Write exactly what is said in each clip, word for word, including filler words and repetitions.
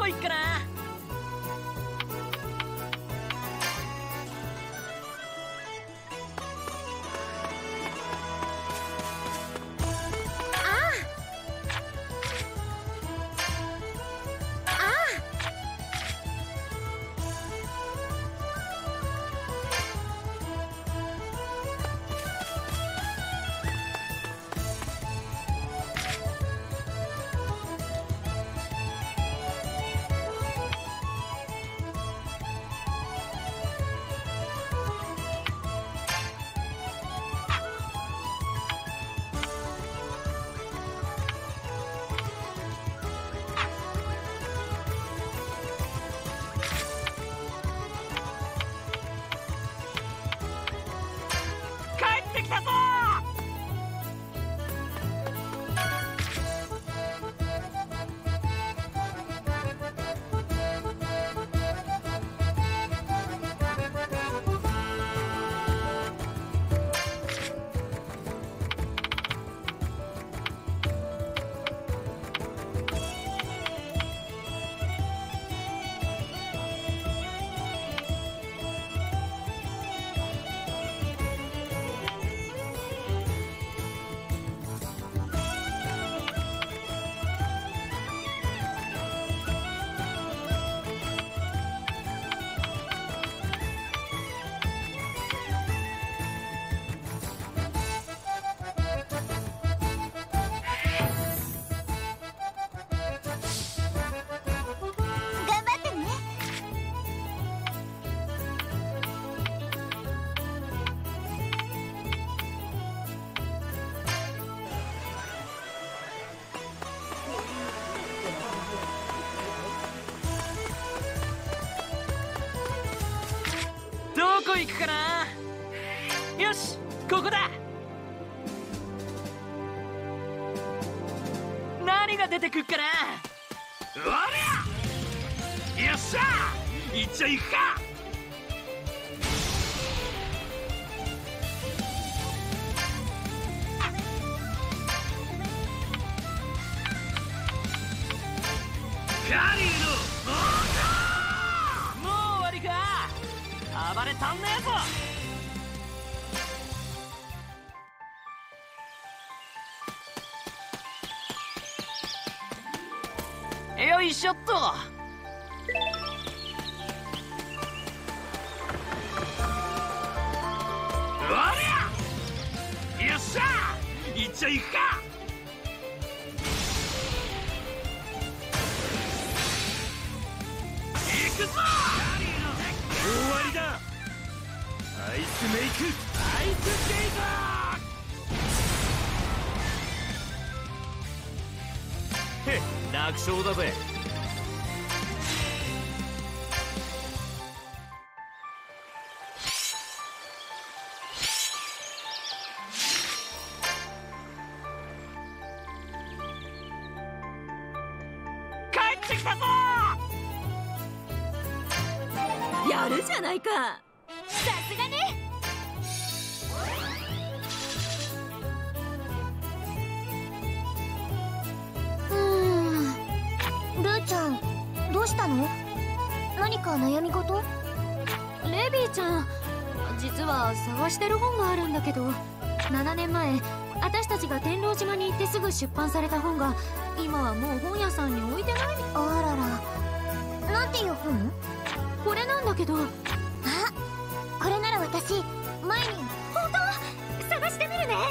こ行くかな。帰ってきたぞ。どこ行くかな。よし、ここだ。何が出てくっかな。おりゃ、よっしゃ、行っちゃいくか。カリーのもう終わりか。暴れたんねえぞ。よいしょっと。おりゃ、よっしゃ、行っちゃいくか。行くぞ。終わりだ。アイスメイク、アイスゲイザー。へっ、楽勝だぜ。帰ってきたぞ。 やるじゃないか。 さすがね。うーん、ルーちゃん、どうしたの？何か悩み事？ レビーちゃん、実は探してる本があるんだけど、ななねんまえ私たちが天狼島に行ってすぐ出版された本が今はもう本屋さんに置いてない。 あらら、なんていう本？ これなんだけど。 あ、これなら私前に。 本当？探してみるね。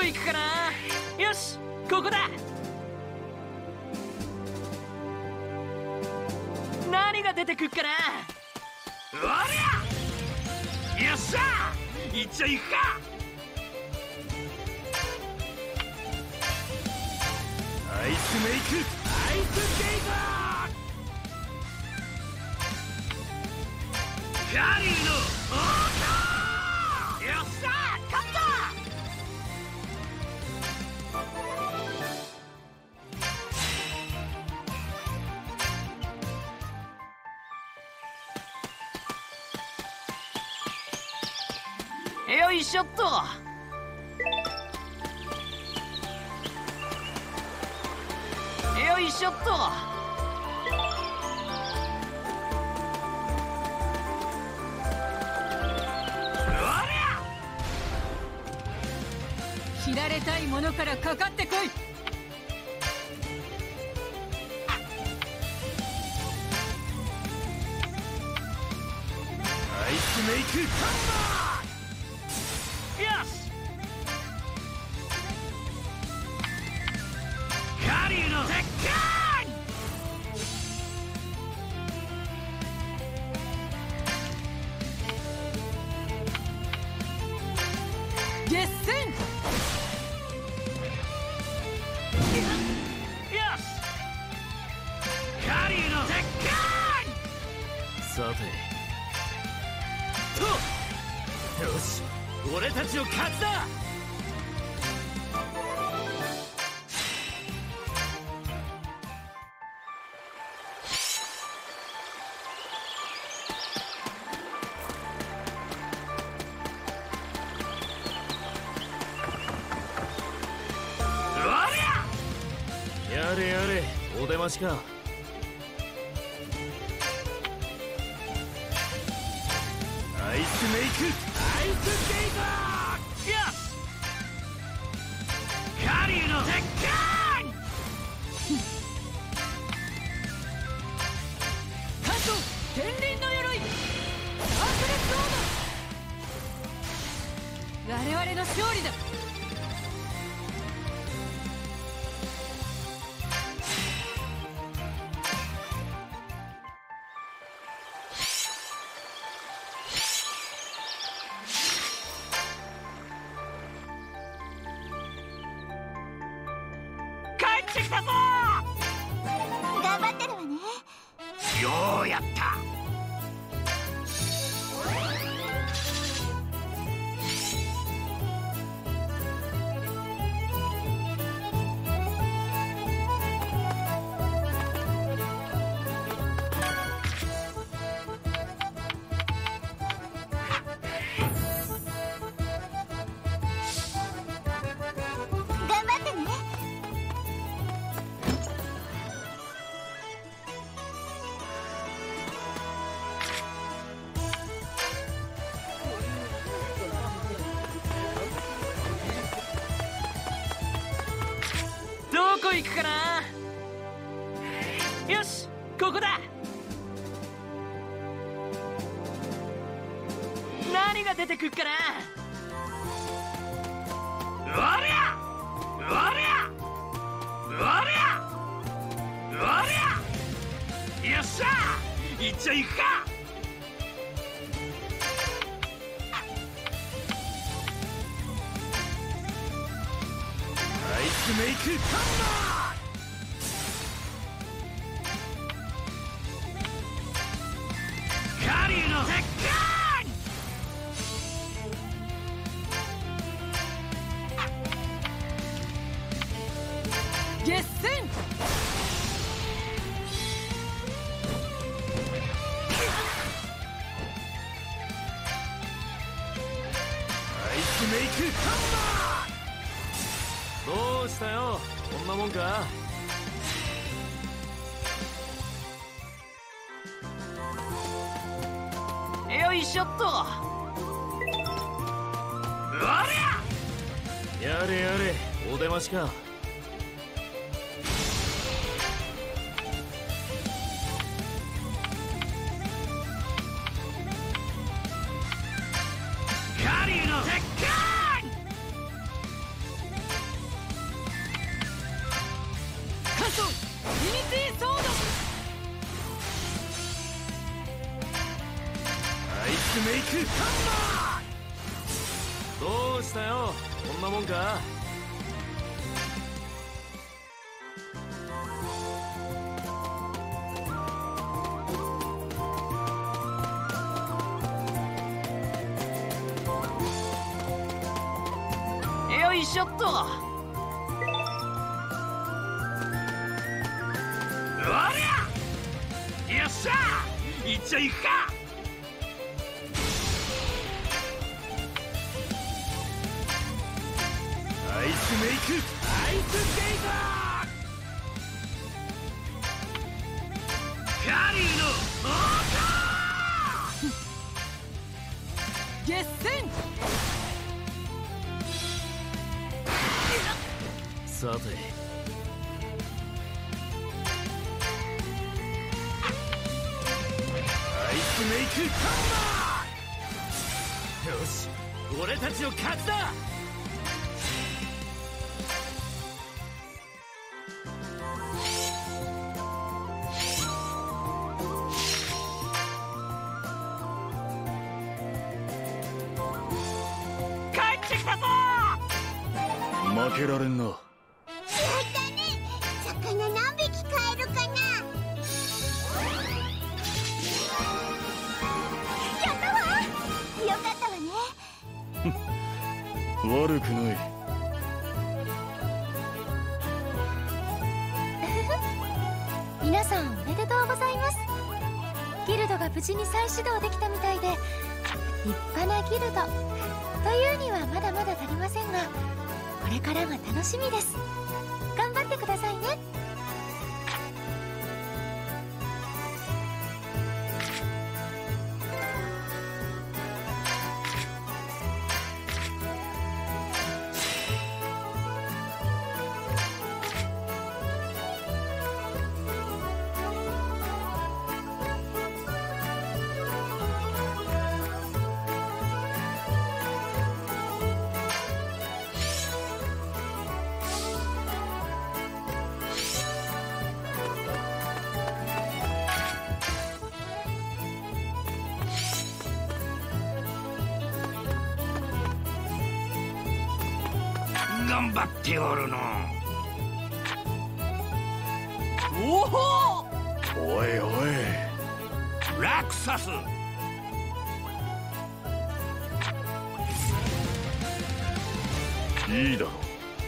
行くかな。よし、ここだ。何が出てくっかな。 おりゃ、よっしゃ、行っちゃいくか。アイスメイク、アイスゲイザー、カリーの王冠。よっしゃ、勝った。 よいしょっと。よいしょっと。 切られたいものからかかってこい。 アイスメイクハンマー。よし、カリーの鉄拳。 決戦。 よし、カリーの鉄拳。さてと、よし、俺たちの勝ちだ。やれやれ、お出ましか。アイスメイク、アイスゲイザー。よし、カリーの鉄拳。 関東天輪の鎧、アークレスオード。我々の勝利だ。 帰ってきたぞ。 頑張ってるわね。 ようやった。 頑張ってね。 どこ行くかな。よし、ここだ。何が出てくっかな。 おりゃ、おりゃ、おりゃ、おりゃ。よっしゃ、行っちゃいくか。アイスメイクハンマー。カリーの鉄拳。 決戦。 アイスメイクハンマー。どうしたよ、こんなもんか。 よいしょっと。 おりゃ、やれやれ、お出ましか。カリーの鉄拳。 ソンユニティソード。 アイスメイクハンマー。どうしたよ、こんなもんか。 よいしょっと。 おりゃ、よっしゃ、いっちゃいくか。アイスメイクアイスゲイザー。カリーのオー決戦。 さて、アイスメイクハンマー。よし、俺たちの勝ちだ。帰ってきたぞ。負けられんな。 魚何匹買えるかな。やったわ。よかったわね。 悪くない。 皆さんおめでとうございます。ギルドが無事に再始動できたみたいで、立派なギルドというにはまだまだ足りませんが、これからが楽しみです。頑張ってくださいね。 頑張っておるの。 おお、 おいおい、ラクサス。いいだろう。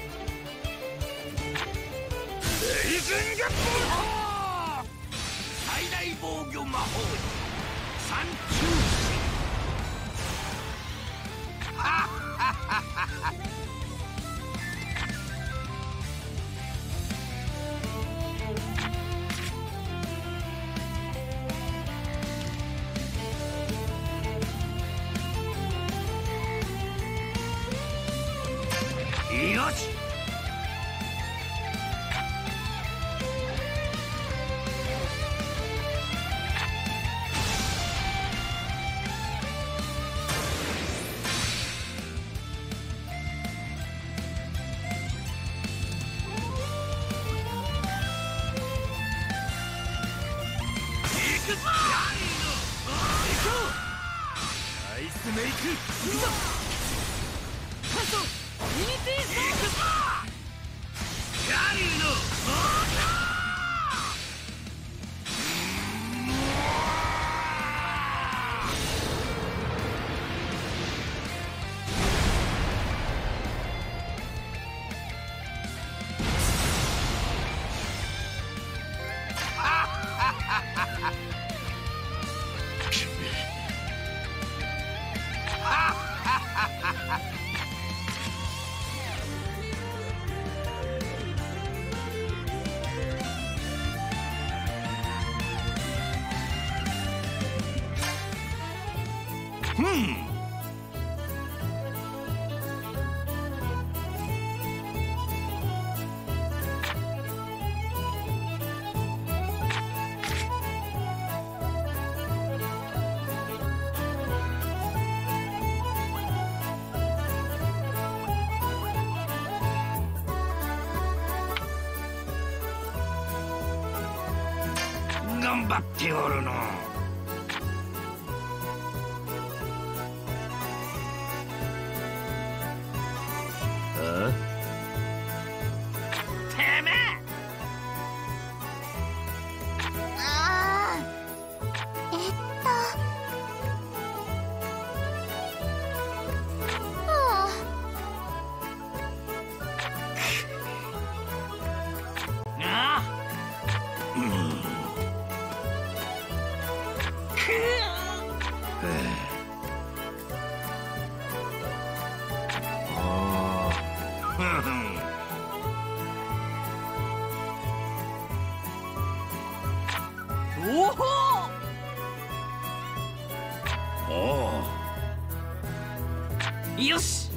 レイズンガット最大防御魔法三中士。はっはっはっは。よし、行くぞ。アイスメイク行くぞ。 カソンユニティソード。 行くぞ。カリーのオーダー。Hmm. 「 頑張っておるの。あ？てめえ！ あーえっとはああ、うん、くああふんふん。 おおおお、 よし。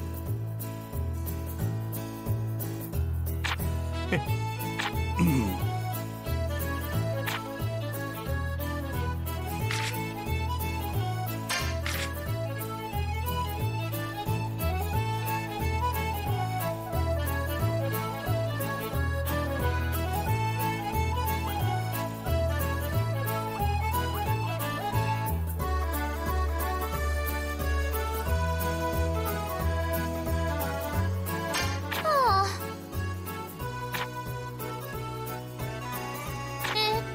あえっ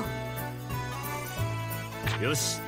とよし。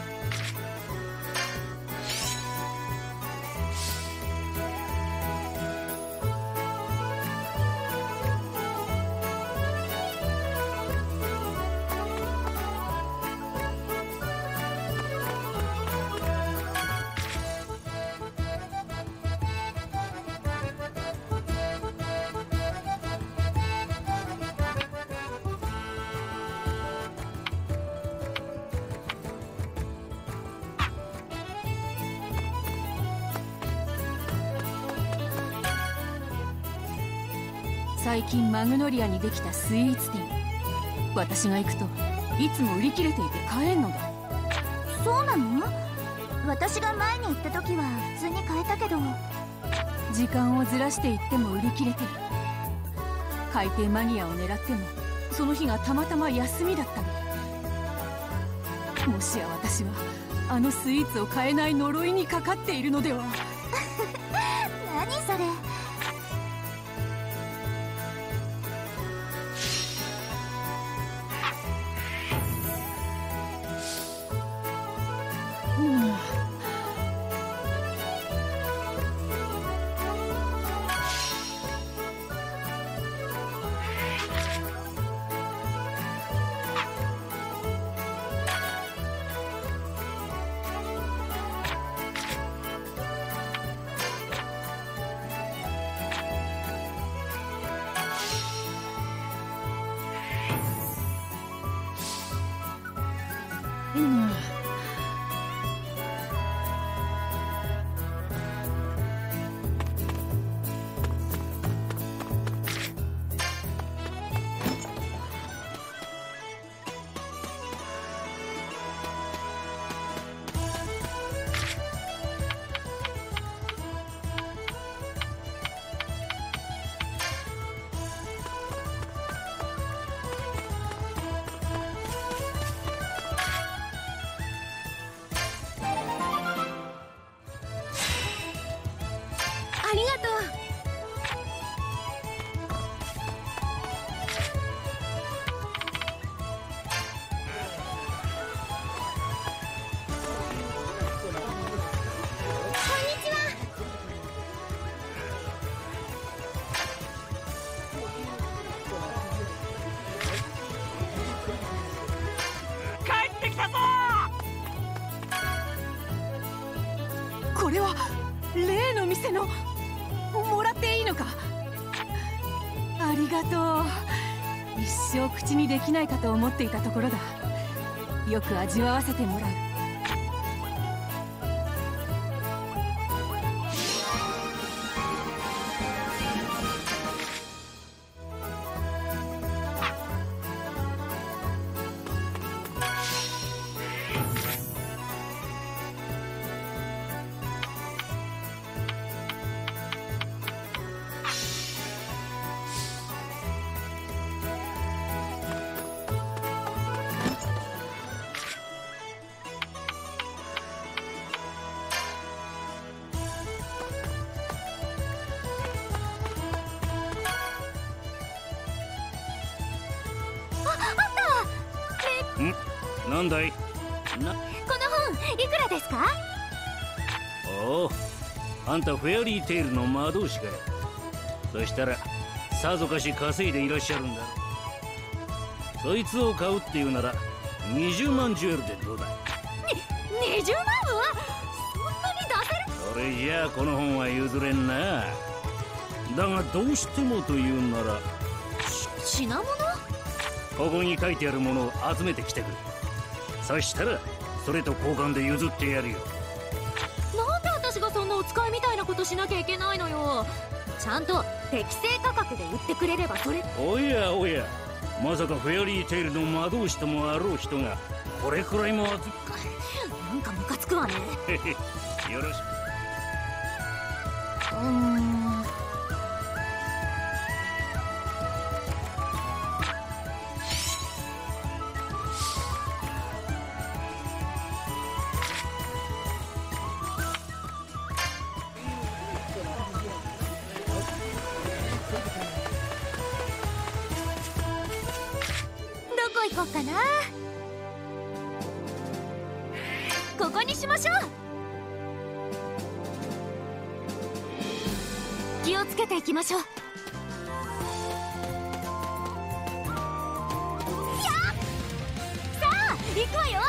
最近マグノリアにできたスイーツ店、私が行くといつも売り切れていて買えんのだ。 そうなの？私が前に行った時は普通に買えたけど。 時間をずらして行っても売り切れてる。海底マニアを狙ってもその日がたまたま休みだったり、もしや私はあのスイーツを買えない呪いにかかっているのでは。 何それ。 うんありがとう。 帰ってきたぞ。 これは例の店の。もらっていいのか。ありがとう。一生口にできないかと思っていたところだ。よく味わわせてもらう。 ん、なんだいな。 この本いくらですか？ おお、あんたフェアリーテイルの魔導士かよ。そしたらさぞかし稼いでいらっしゃるんだ。そいつを買うっていうならにじゅうまんジュエルでどうだ。 ににじゅうまんはそんなに出せる？ それじゃあこの本は譲れんな。だがどうしてもというなら品物？ ここに書いてあるものを集めてきてくれ。そしたらそれと交換で譲ってやるよ。 なんで私がそんなお使いみたいなことしなきゃいけないのよ。ちゃんと適正価格で売ってくれればそれ。 おやおや、まさかフェアリーテイルの魔導士ともあろう人がこれくらいも集め。 なんかムカつくわね。 よろしく。 うーん。どこ行こうかな。ここにしましょう。気をつけていきましょう。やっさあ行くわよ。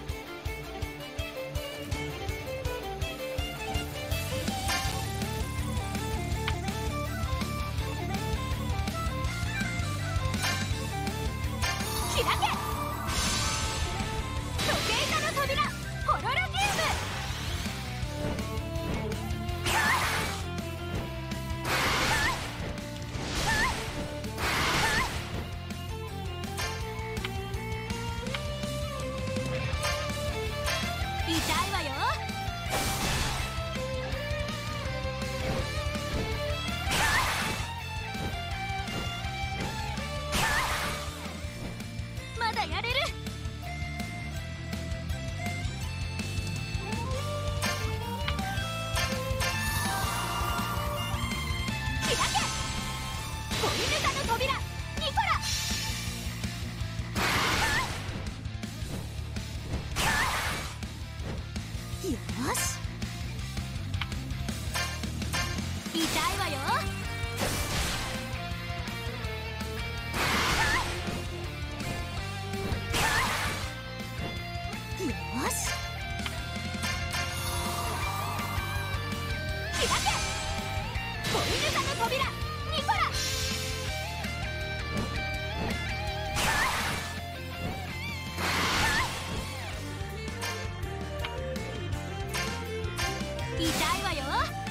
開け時計座の扉ホロロギウム。痛いわよ。まだやれる。開け子犬座の扉ニコラ。よし痛いわよ。よし開け子犬座の扉ニコラ。痛いわよ。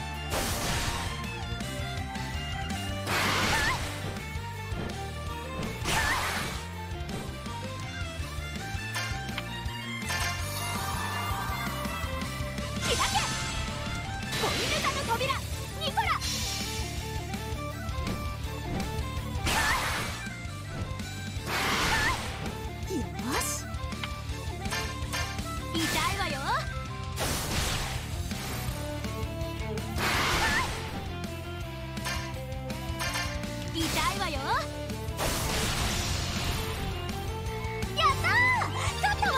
開け子犬座の扉ニコラ。よし痛いわよ。痛いわよ。やったー勝ったわ。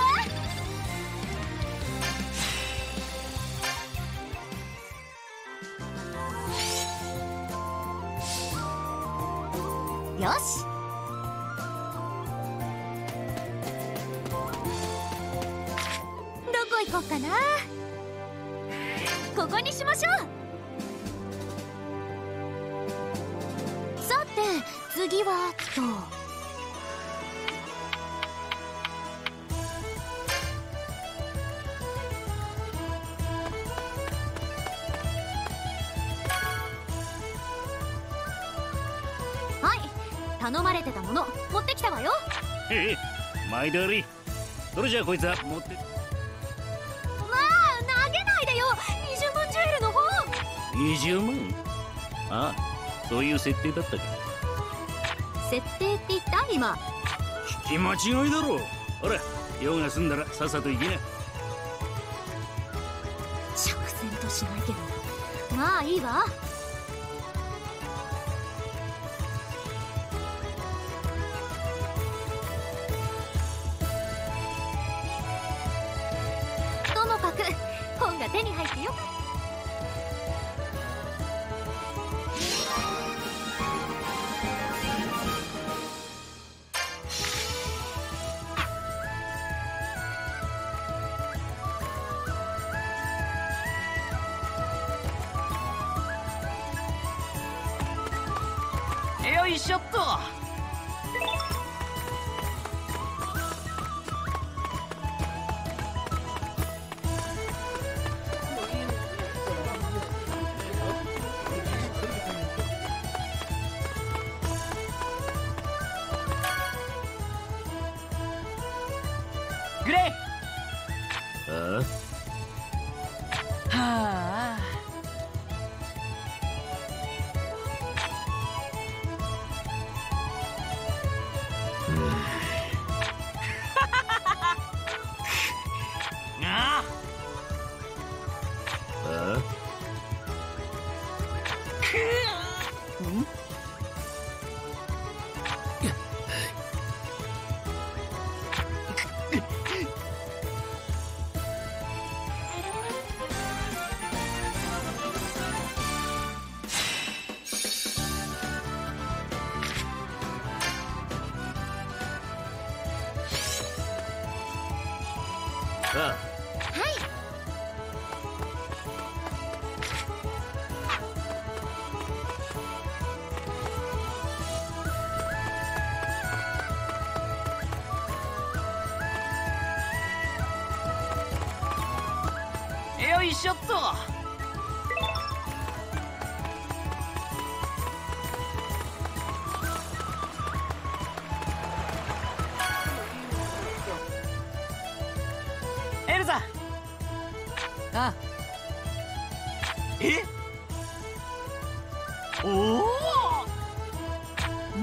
よしどこ行こうかな。ここにしましょう。さて次はと。はい頼まれてたもの持ってきたわよ。 へえ、毎度あり。それじゃあこいつは持って。 まあ投げないでよ。にじゅうまんジュエルの本。 にじゅうまん。ああ、そういう設定だったか。 設定って言った今。 聞き間違いだろ。ほら用が済んだらさっさと行きな。 釈然としないけどまあいいわ。 手に入ってよかった。 よいしょっと。グレイ。 あはあ。ああんあよいしょっと。エルザ。 あ、 えおお。 うん。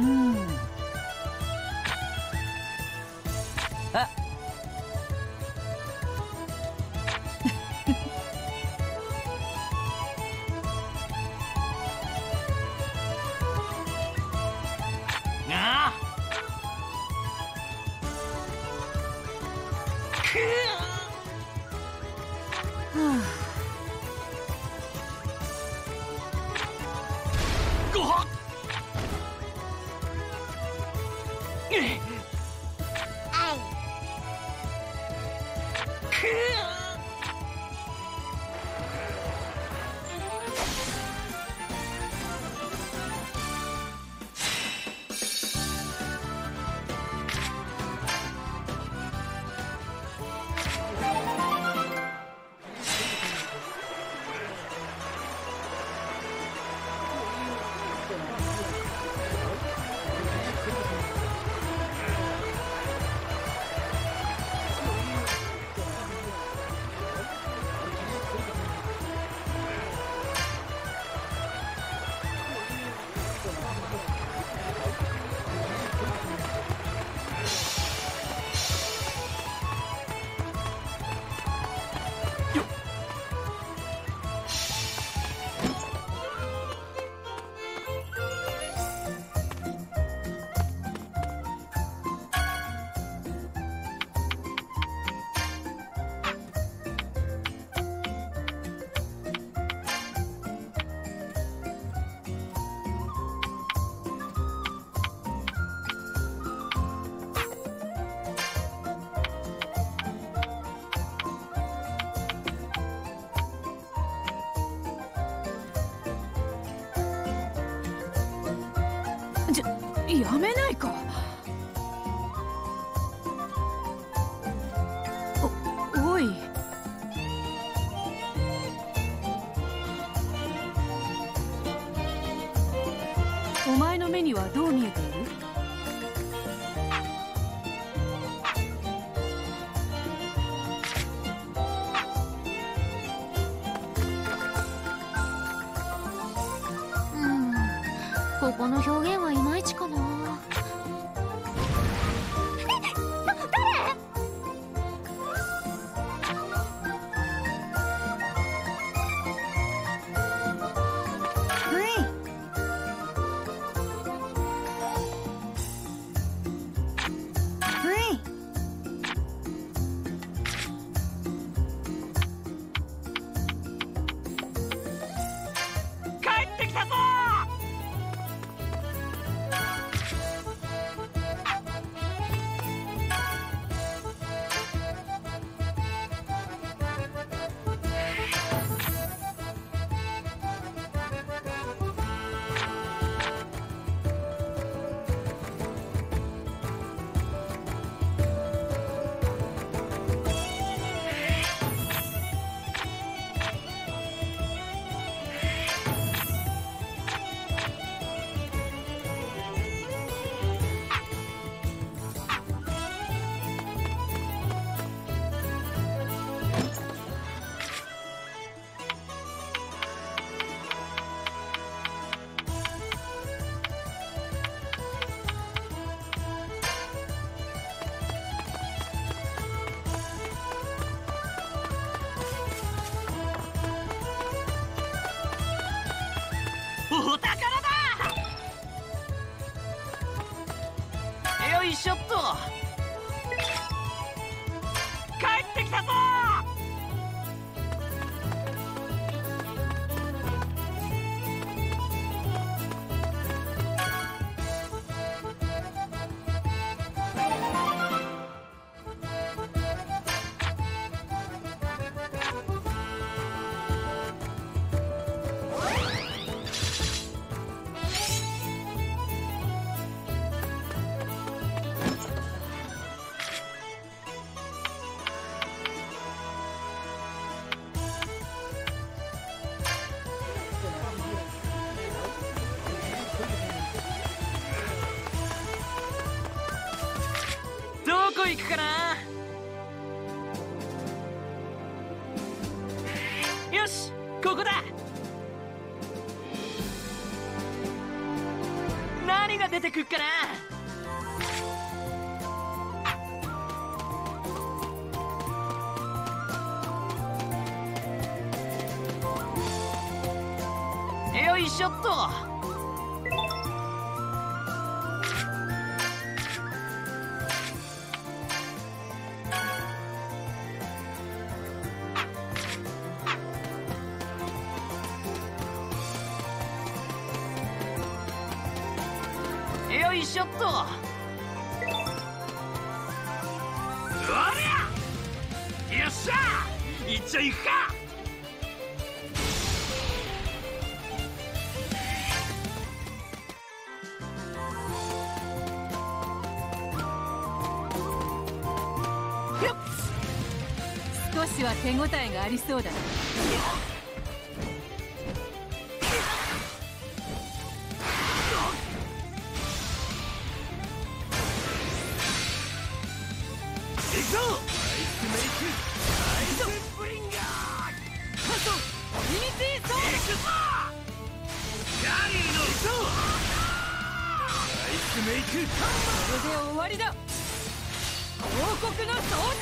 あ、 あごはっ。 あい。 じゃ、やめないか。お、おい。お前の目にはどう見えている？ ここの表現はいまいちかな。 いしょっと。帰ってきたぞ。どこ行くかな。よし、ここだ。何が出てくっかな。よいしょっと。よいしょっと。おりゃ、よっしゃ、いっちゃいくか。 よっ、少しは手応えがありそうだな。これで終わりだ。王国の総陣。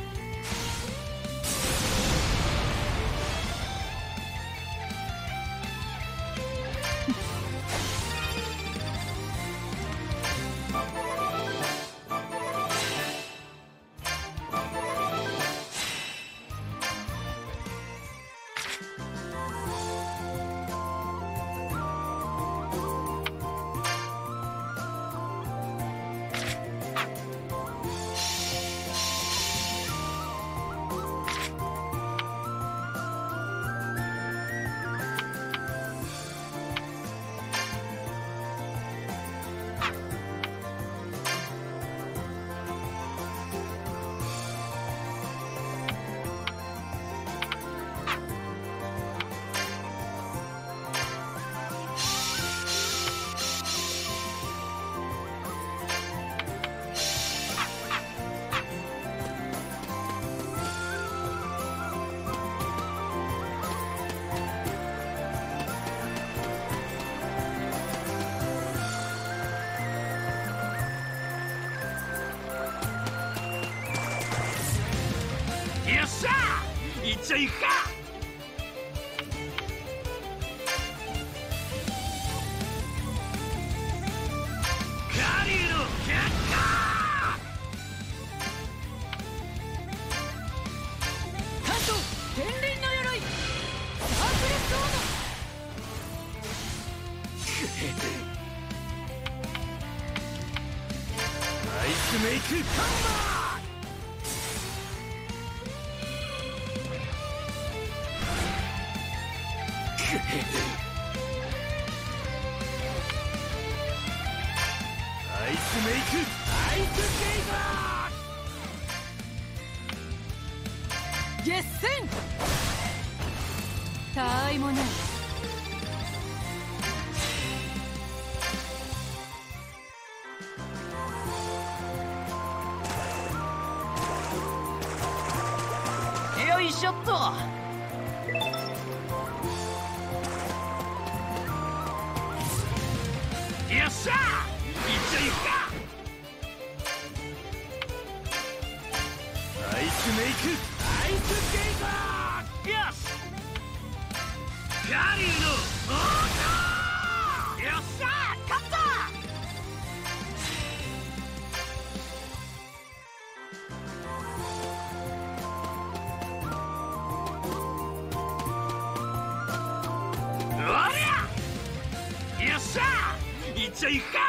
よっしゃ、いっちゃいくか。カリーの却下。 関東天輪の鎧サークレスオーアイスメイクハンマー。アイスメイクアイスゲイザー。 月戦。たわいもない。 よいしょっと。 よっしゃ、いっちゃいくか。アイスメイクアイスゲイザー。よし、カリーのオーダー。よっしゃ、勝った。 ちゃいくか。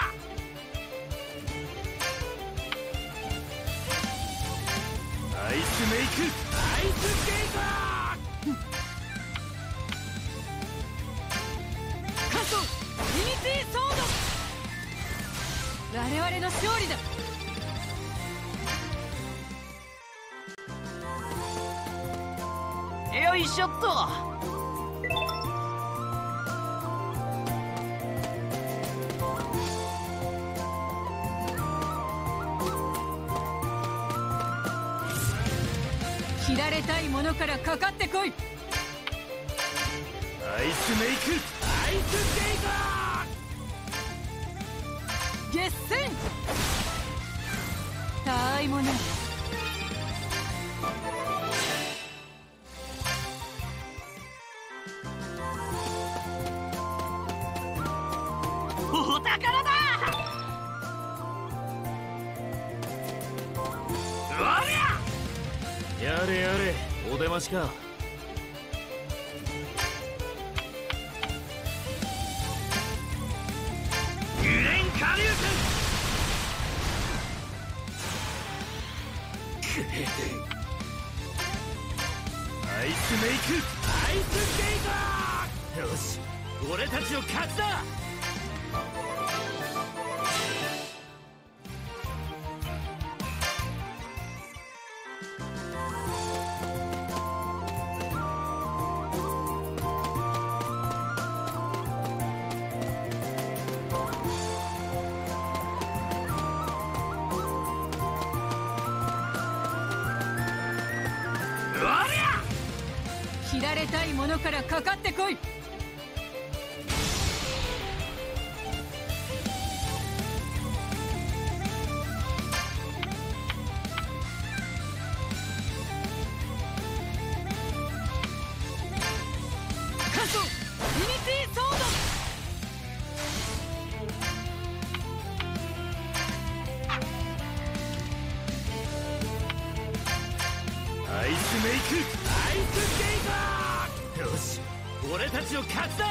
アイスメイクアイスゲートカットユニティソード。我々の勝利だ。よいしょっと。切られたいものからかかってこい。アイスメイクアイスゲート。決戦たあいもない。お宝だ。おりゃやれやれ、お出ましか。グレン下流拳。アイスメイクアイスゲート。よし、俺たちの勝ちだ。切られたいものからかかってこい。カットユニティソード。アイスメイクアイスゲート。よし、俺たちの勝ちだ。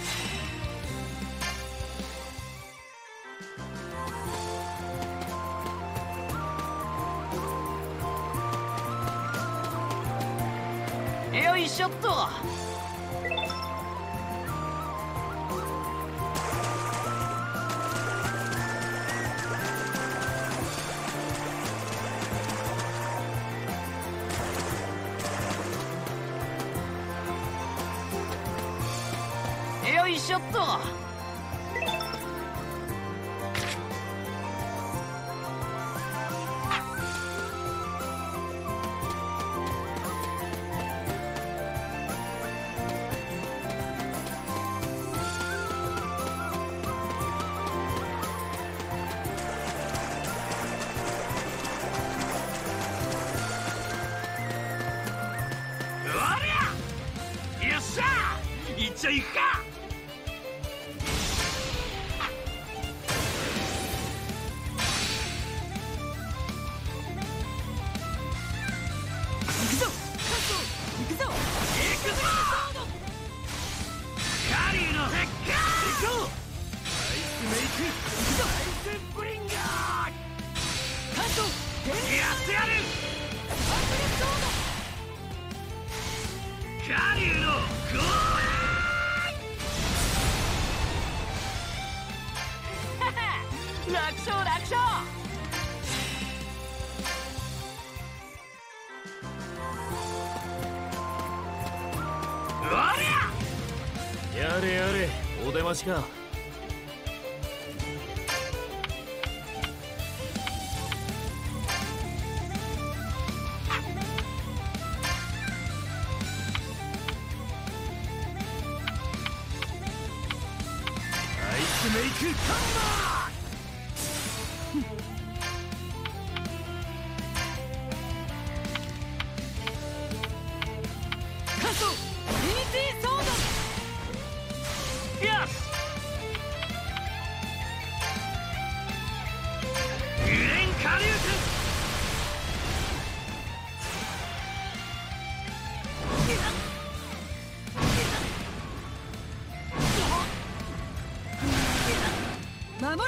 よいしょっと。よいしょっと。おりゃよっしゃ行っちゃいくか。楽勝楽勝。やれやれ、お出ましか。アイスメイクハンマー。守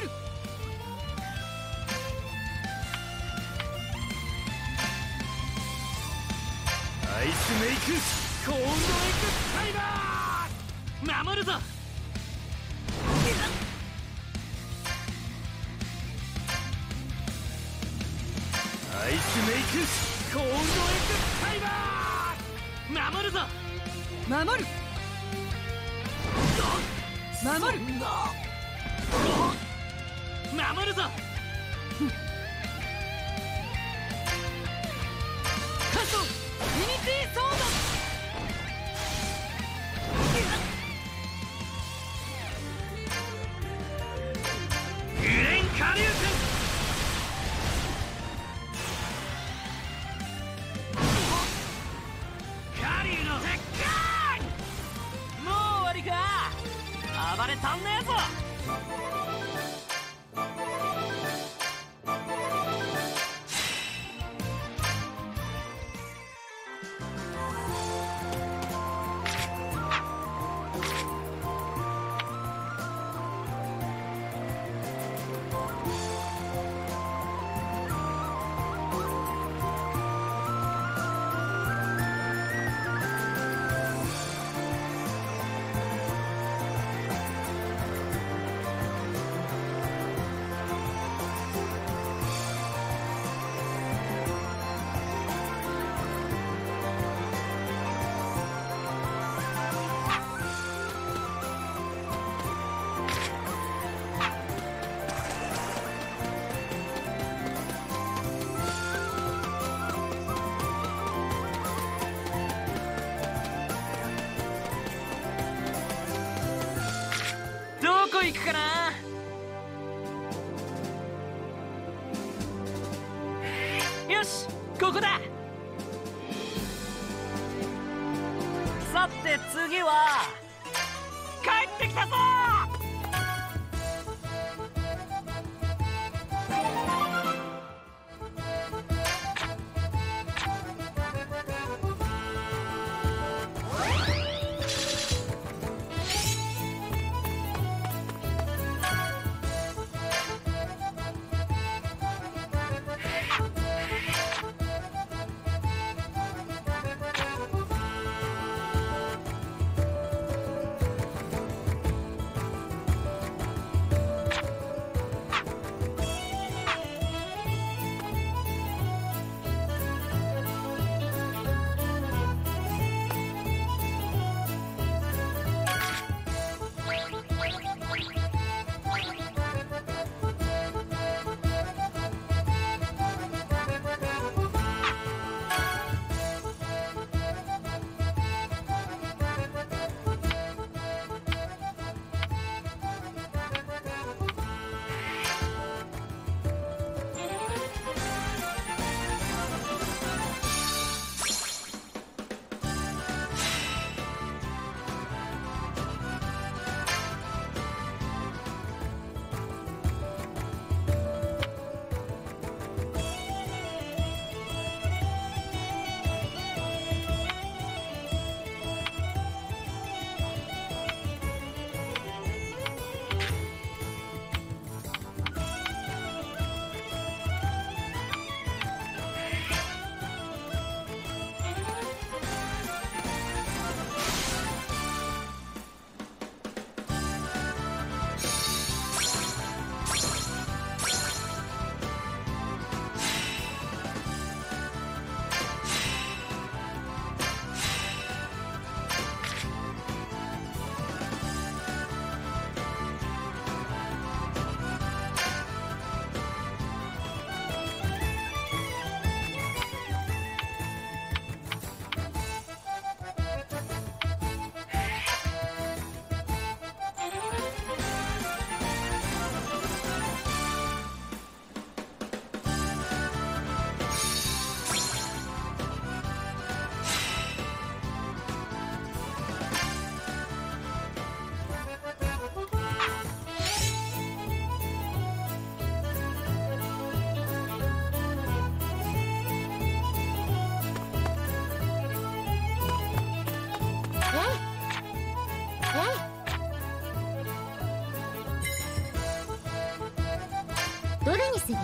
アイスメイクコールドエクスタイマー。 守るぞ。 アイスメイクコールドエクスタイマー。 守るぞ。 守る守る守るぞ。 カットユニティソード。 グレンカリュウ君。カリュウの鉄拳。もう終わりか。暴れ足んねえぞ。どこ行くかな。よし、ここだ。さて次は帰ってきたぞ。 する？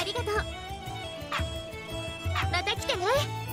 ありがとう。また来てね。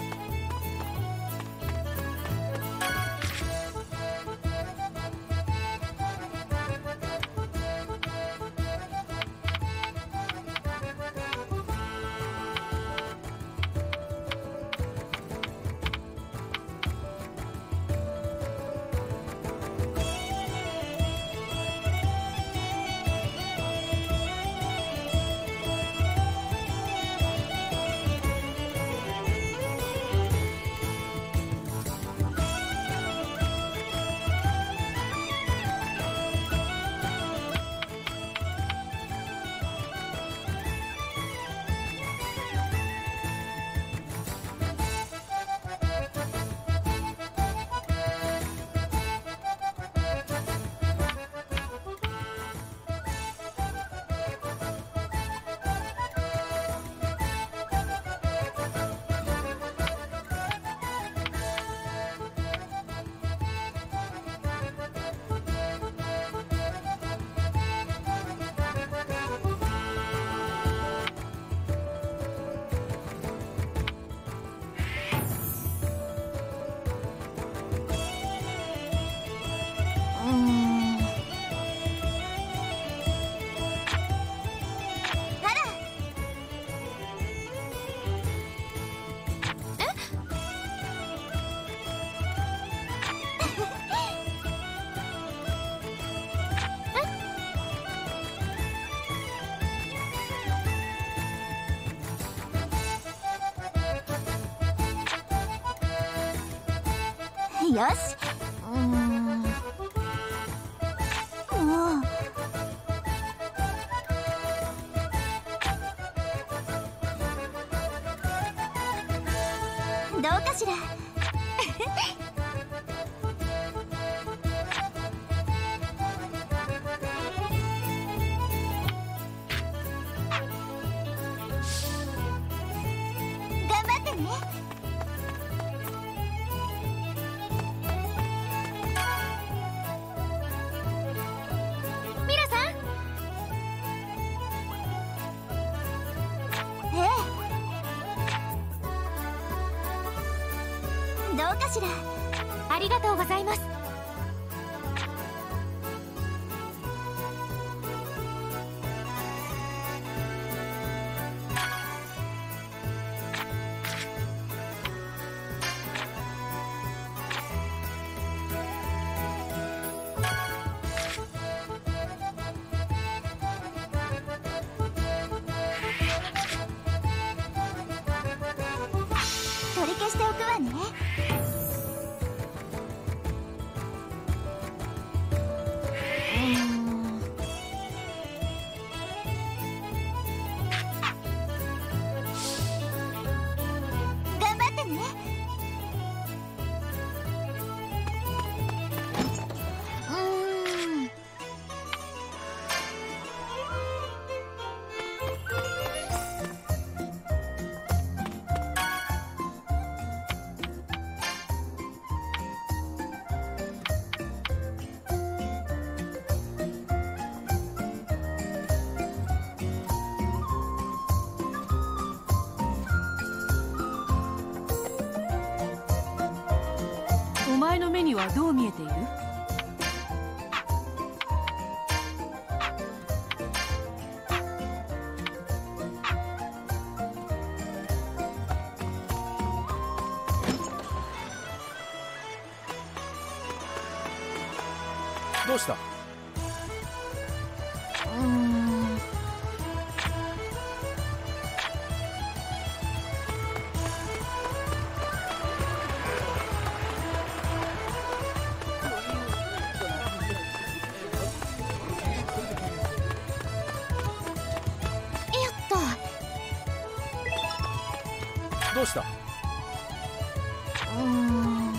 よし。うーん、もうどうかしら。頑張ってね。どうかしら。 ありがとうございます。 取り消しておくわね。頑張ってね。うーん。 お前の目にはどう見えている？ どうした？ うーん。 どうした？ うーん。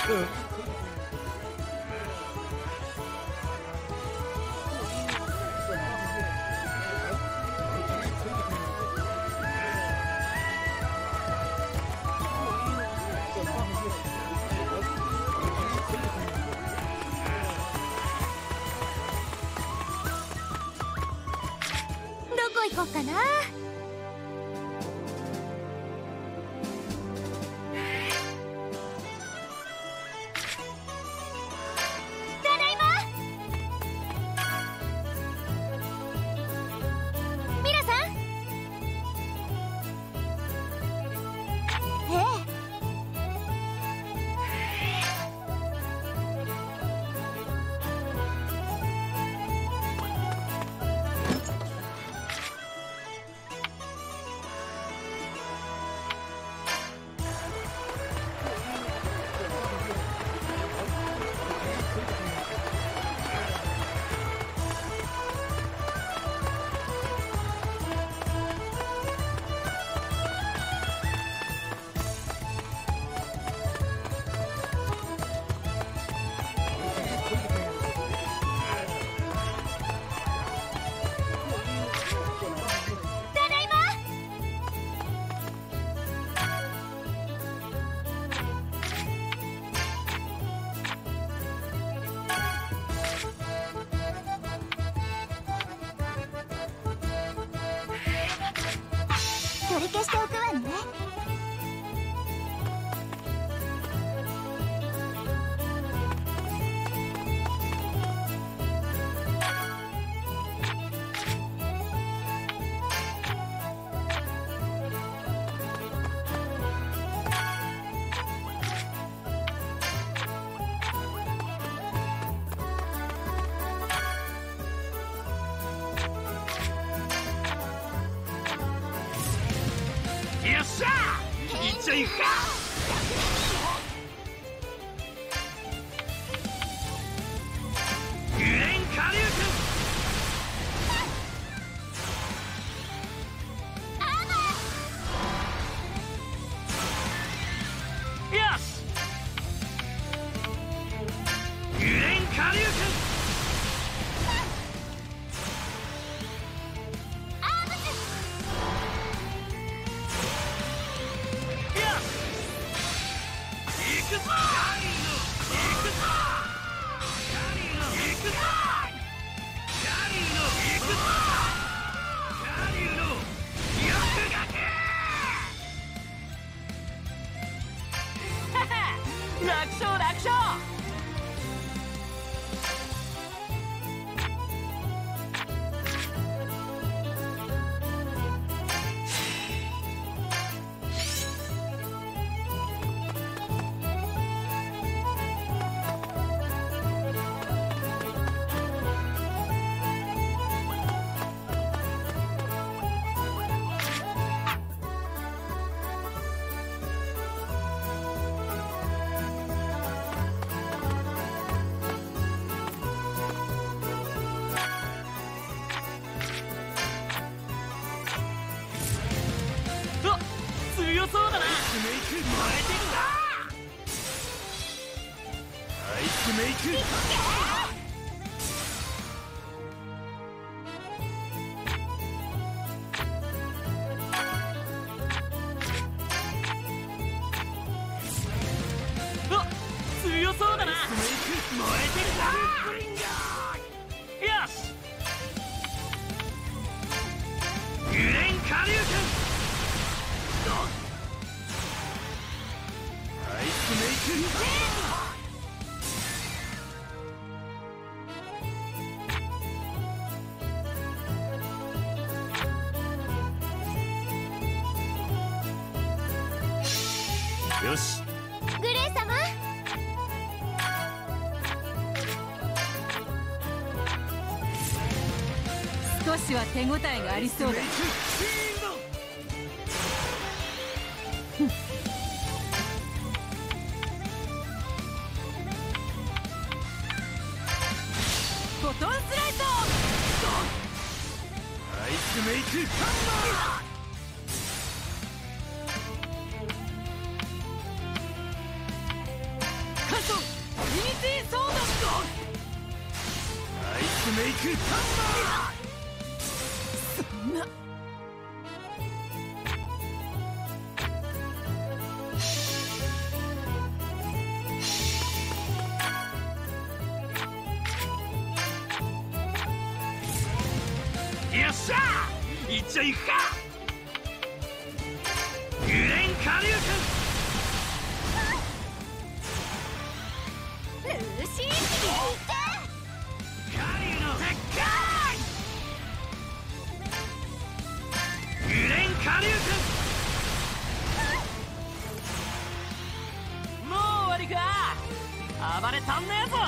行こうかな。ただいま。ミラさん。ええ。取り消しておくわね。 よっしゃー、いっちゃいくか。グレン下流君。よし。グレン下流君。楽勝楽勝。強そうだな。アイスメイク燃えてるな。アイスメイク。あ、強そうだな。アイスメイク燃えてるな。よし。グレン下流君。アイスメイク。よし。 グレイ様。 少しは手応えがありそうだ。フォトンスライト。 アイスメイクハンマー。カッメイクハンそんな。 よっしゃー、一丁いくか。グレン下流ルーシー、いけ。 下流のでっかいグレン下流もう終わりか。暴れたんねえぞ。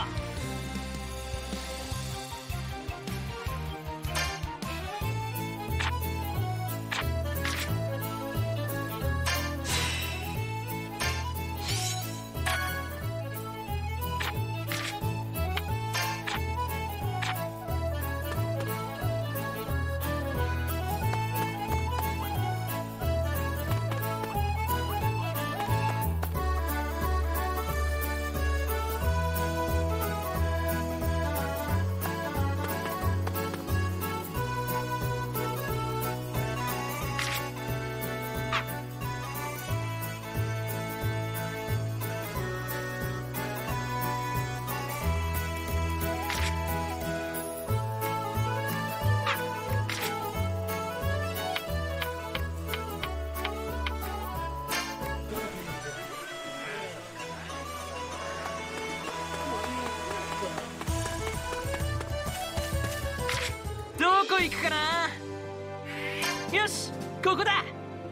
どこ行くかな。よし、ここだ。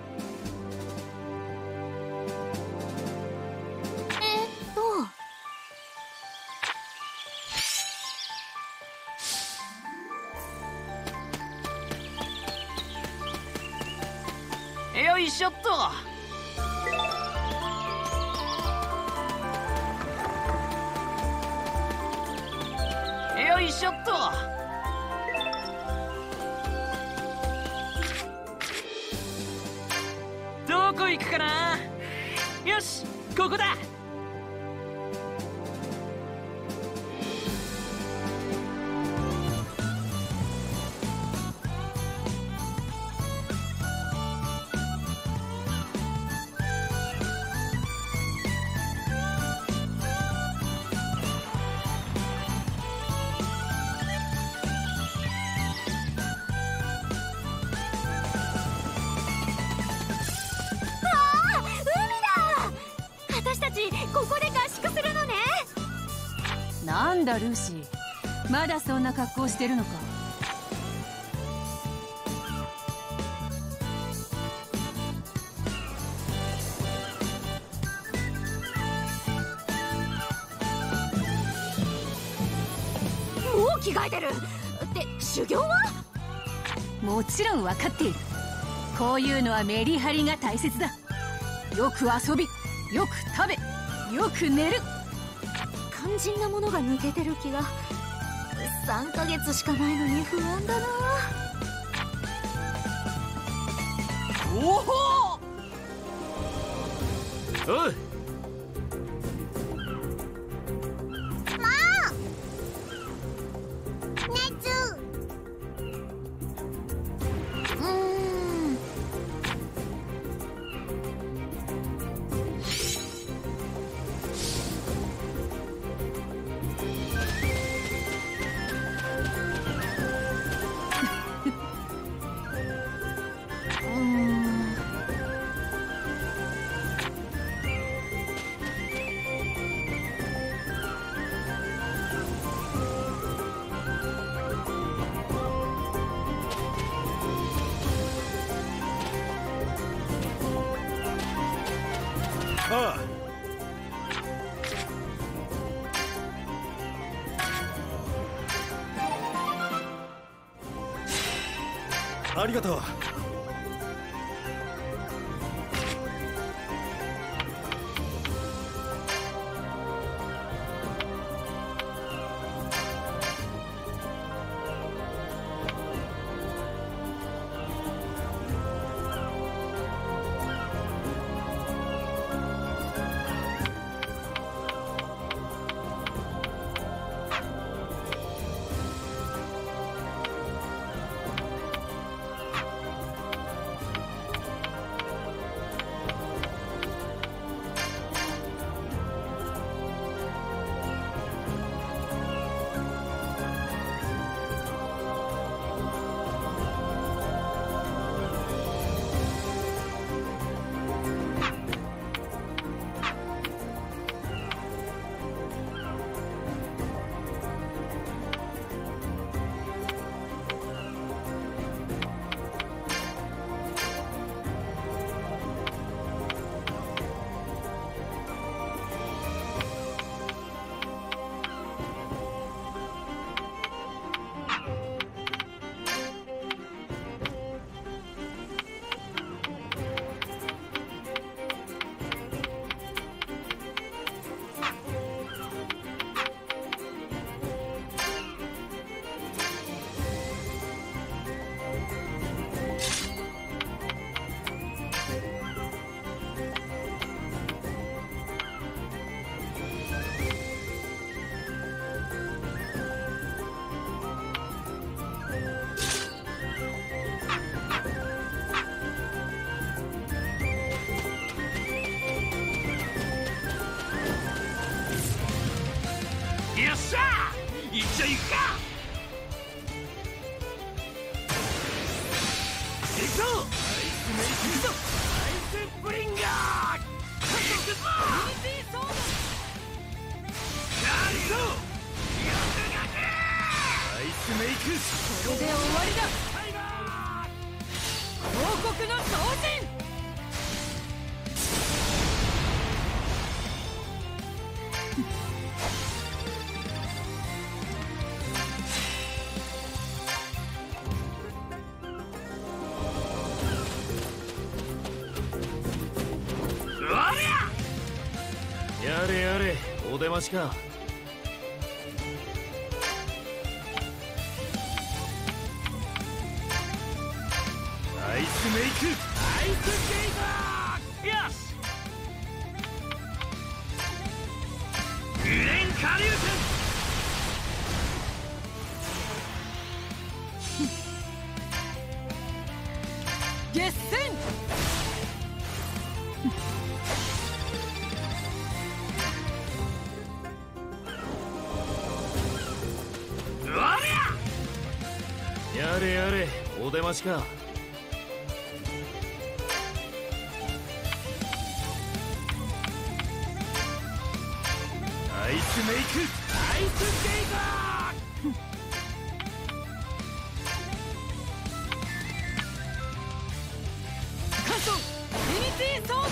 えっとよいしょっと。よいしょっと。どこ行くかな。よし、ここだ。 ここで合宿するのね。 なんだルーシー、まだそんな格好してるのか。 もう着替えてるって修行は。 もちろん分かっている。こういうのはメリハリが大切だ。よく遊び、よく食べ、よく寝る。 肝心なものが抜けてる気が。さんかげつしかないのに不安だな。 おお、 おい、 ああ、ありがとう。 行くか。行くぞ。アイスメイクぞ。アイスブリンガー。行くぞ。やるぞ。アイスメイク。 これで終わりだ。王国の総人。 やれやれ、お出ましか。アイスメイク、アイスゲイザー。よし。グレンカリュー決戦。 やれやれ、お出ましか。アイスメイク、アイスゲイザー。カソ、ユニティソード。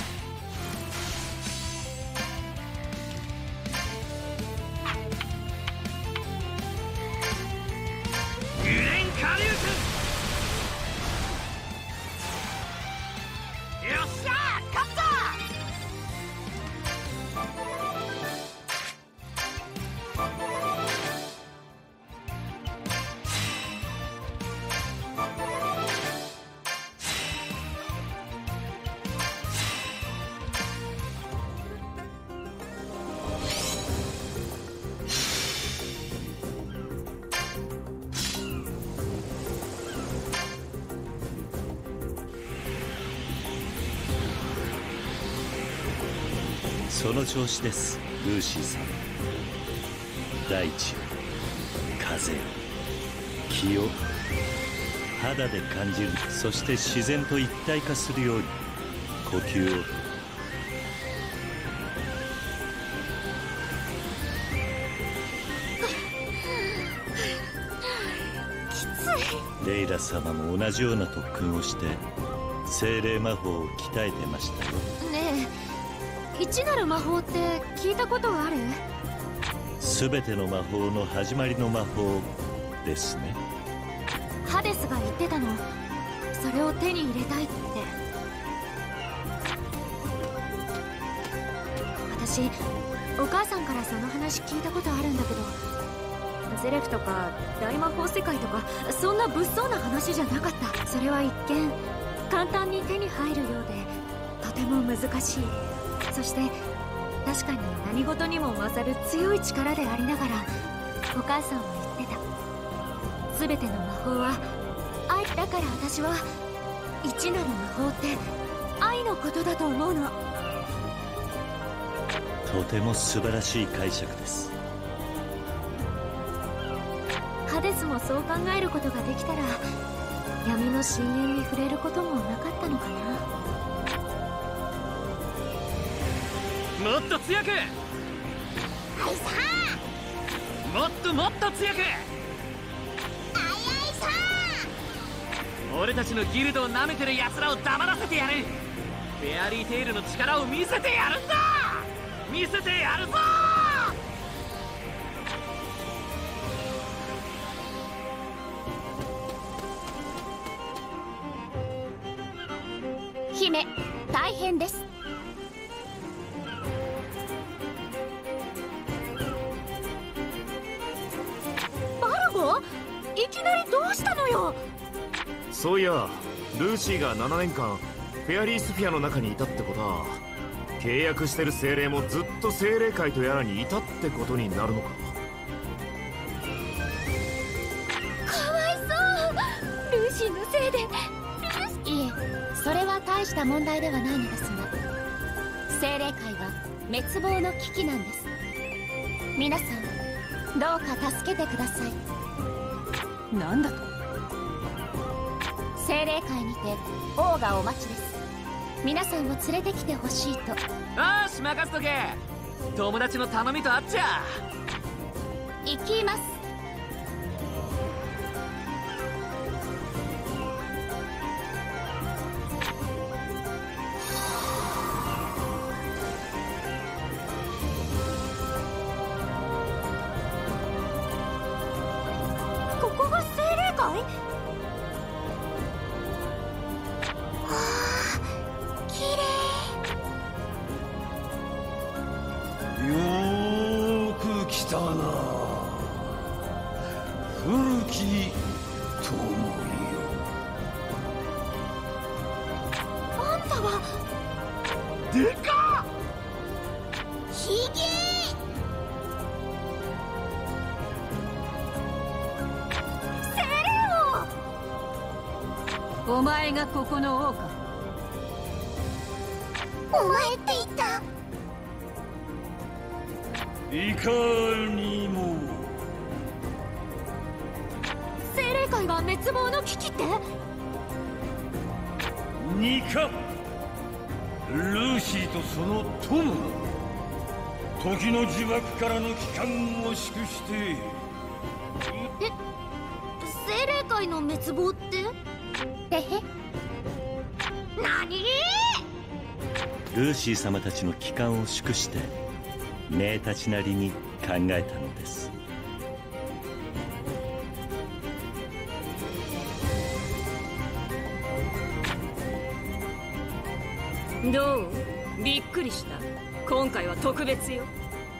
その調子です、ルーシーさん。大地を、風を、気を肌で感じる。そして自然と一体化するように呼吸を。レイラ様も同じような特訓をして精霊魔法を鍛えてましたよ。 ねえ、一なる魔法って聞いたことある？ 全ての魔法の始まりの魔法ですね。 ハデスが言ってたの。それを手に入れたいって。私お母さんからその話聞いたことあるんだけど、ゼレフとか大魔法世界とかそんな物騒な話じゃなかった。それは一見簡単に手に入るようでとても難しい。そして確かに何事にも勝る強い力でありながら、お母さんは言ってた。全ての魔法は愛だから、私は一なる魔法って愛のことだと思うの。 とても素晴らしい解釈です。 ハデスもそう考えることができたら、闇の深淵に触れることもなかったのかな。 もっと強く。はいさあ、もっともっと強く。 あいあいさ俺たちのギルドを舐めてる奴らを黙らせてやる。フェアリーテイルの力を見せてやるんだ。見せてやるぞ。 姫、大変です。 バルゴ、いきなりどうしたのよ。 そういや、ルーシーがななねんかんフェアリースフィアの中にいたってことは、契約してる精霊もずっと精霊界とやらにいたってことになるのか。 かわいそう、ルーシーのせいで。いえ、それは大した問題ではないのですが、精霊界は滅亡の危機なんです。皆さん、 どうか助けてください。 なんだと？ 精霊界にて王がお待ちです。皆さんを連れてきてほしいと。 よし任せとけ。友達の頼みとあっちゃ。 行きます。 ここが精霊界？ よーく来たな、古き友よ。 あんたはでかっ。 ヒゲ精霊お前がここの王か？ 王。お前って言った？ いかにも。 精霊界が滅亡の危機って？ ニカ、ルーシーとその友が時の呪縛からの帰還を祝して。 え、精霊界の滅亡っててへ。 何？ ルーシー様たちの帰還を祝して名たちなりに考えたのです。 どう？びっくりした。今回は特別よ。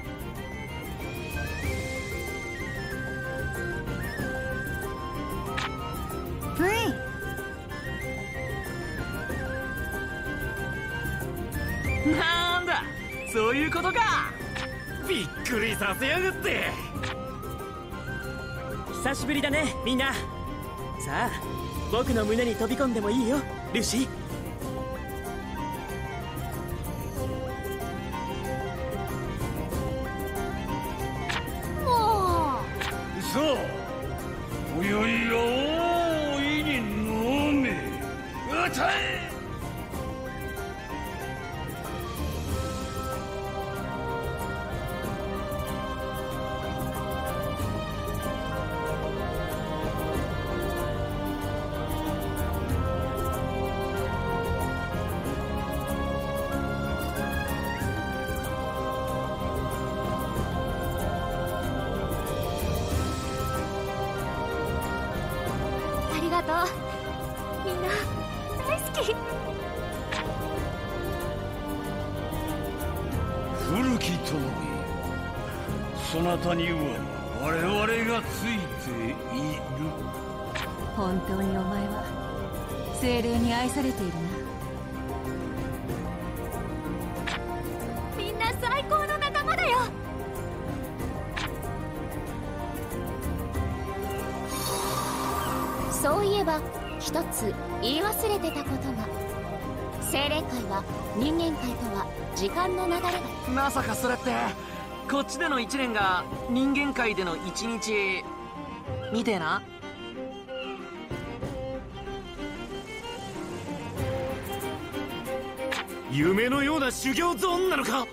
なんだそういうことか。びっくりさせやがって。 久しぶりだねみんな。さあ僕の胸に飛び込んでもいいよルシー。 もさあ今宵は大いに飲め。歌え。 ありがとう。みんな大好き。 古き友よ、そなたには我々がついている。 本当にお前は精霊に愛されているな。 みんな最高の仲間だよ。 そういえば一つ言い忘れてたことが。精霊界は人間界とは時間の流れが。 まさかそれってこっちでの一年が人間界での一日みてえな。 夢のような修行ゾーンなのか。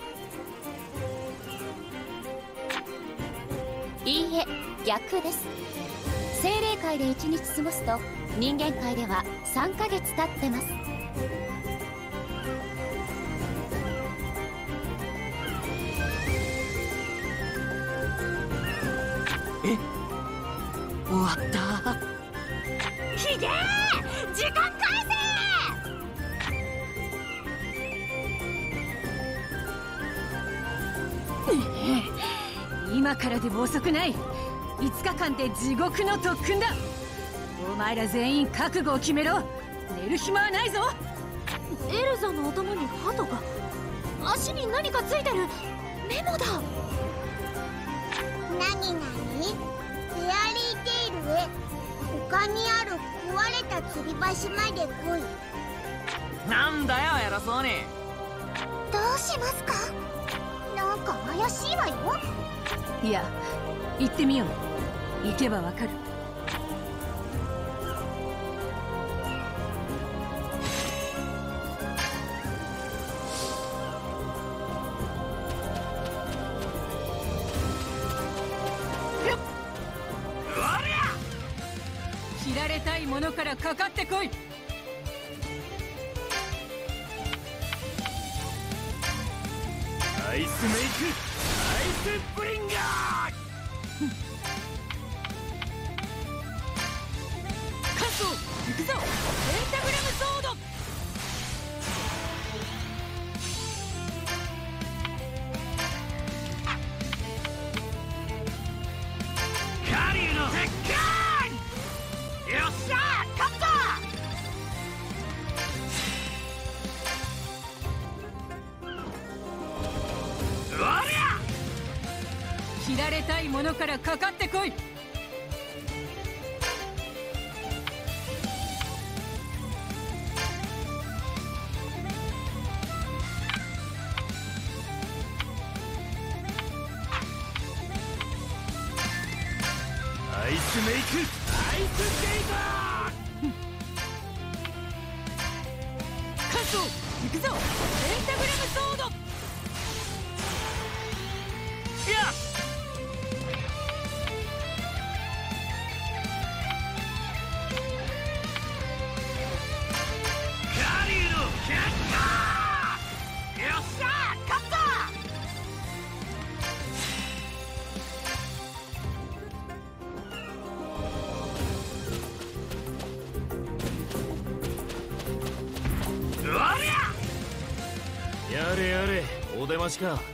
いいえ逆です。精霊界で一日過ごすと人間界ではさんかげつ経ってます。 え、終わった。 ひげー、時間返せ。 今からでも遅くない。いつかかんで地獄の特訓だ。お前ら全員覚悟を決めろ。寝る暇はないぞ。 エルザの頭に鳩が、足に何かついてる。メモだ。 なになに？フェアリーテイルへ。他にある壊れた吊り橋まで来い。 なんだよ偉そうに。 どうしますか？ なんか怪しいわよ。 いや、行ってみよう。行けばわかる。知られたいものからかかってこい。 アイスメイク、アイスブリンガー。 カット行くぞ。ペンタグラムソード。 カリュウの鉄拳。よっしゃー、勝った。 知られたいものからかかってこい。 アイスメイク、アイスゲイザー。 カット行くぞ。ペンタグラムソード。 よし。 やれやれ、お出ましか。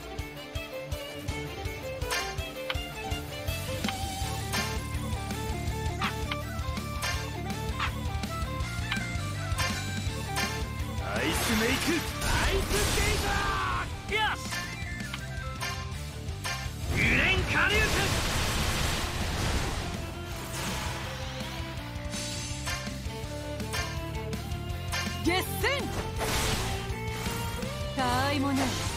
アイスメイク、アイスゲイザー。よし。ユレンカリュウ決戦。たわいもない。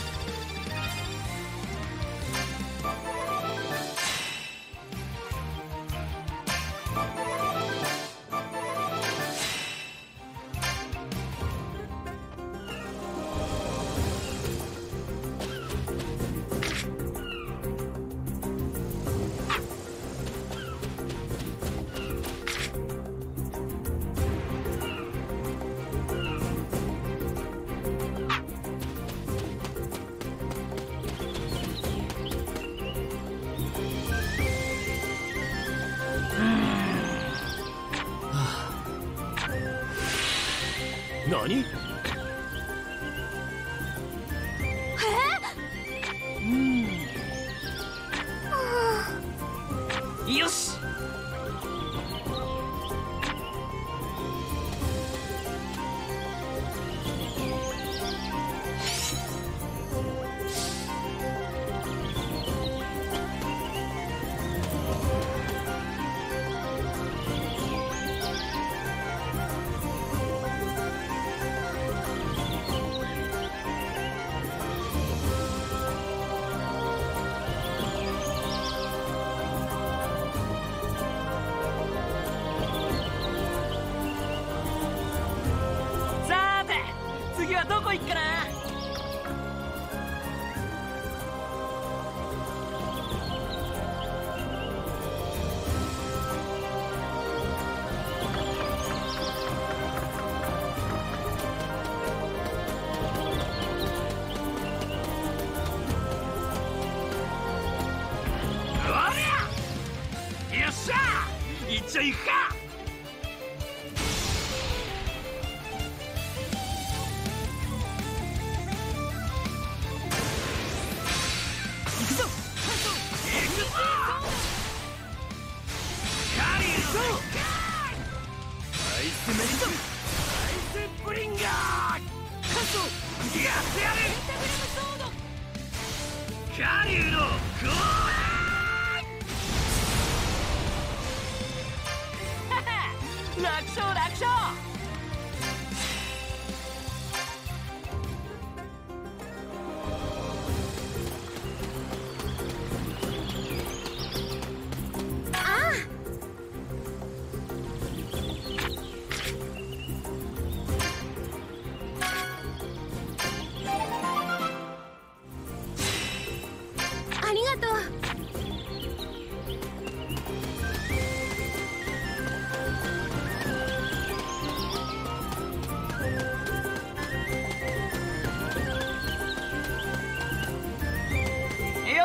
何？ よし。次はどこ行くかな。おりゃ、よっしゃ、一丁行くか。カリュウのゴーラ楽勝楽勝。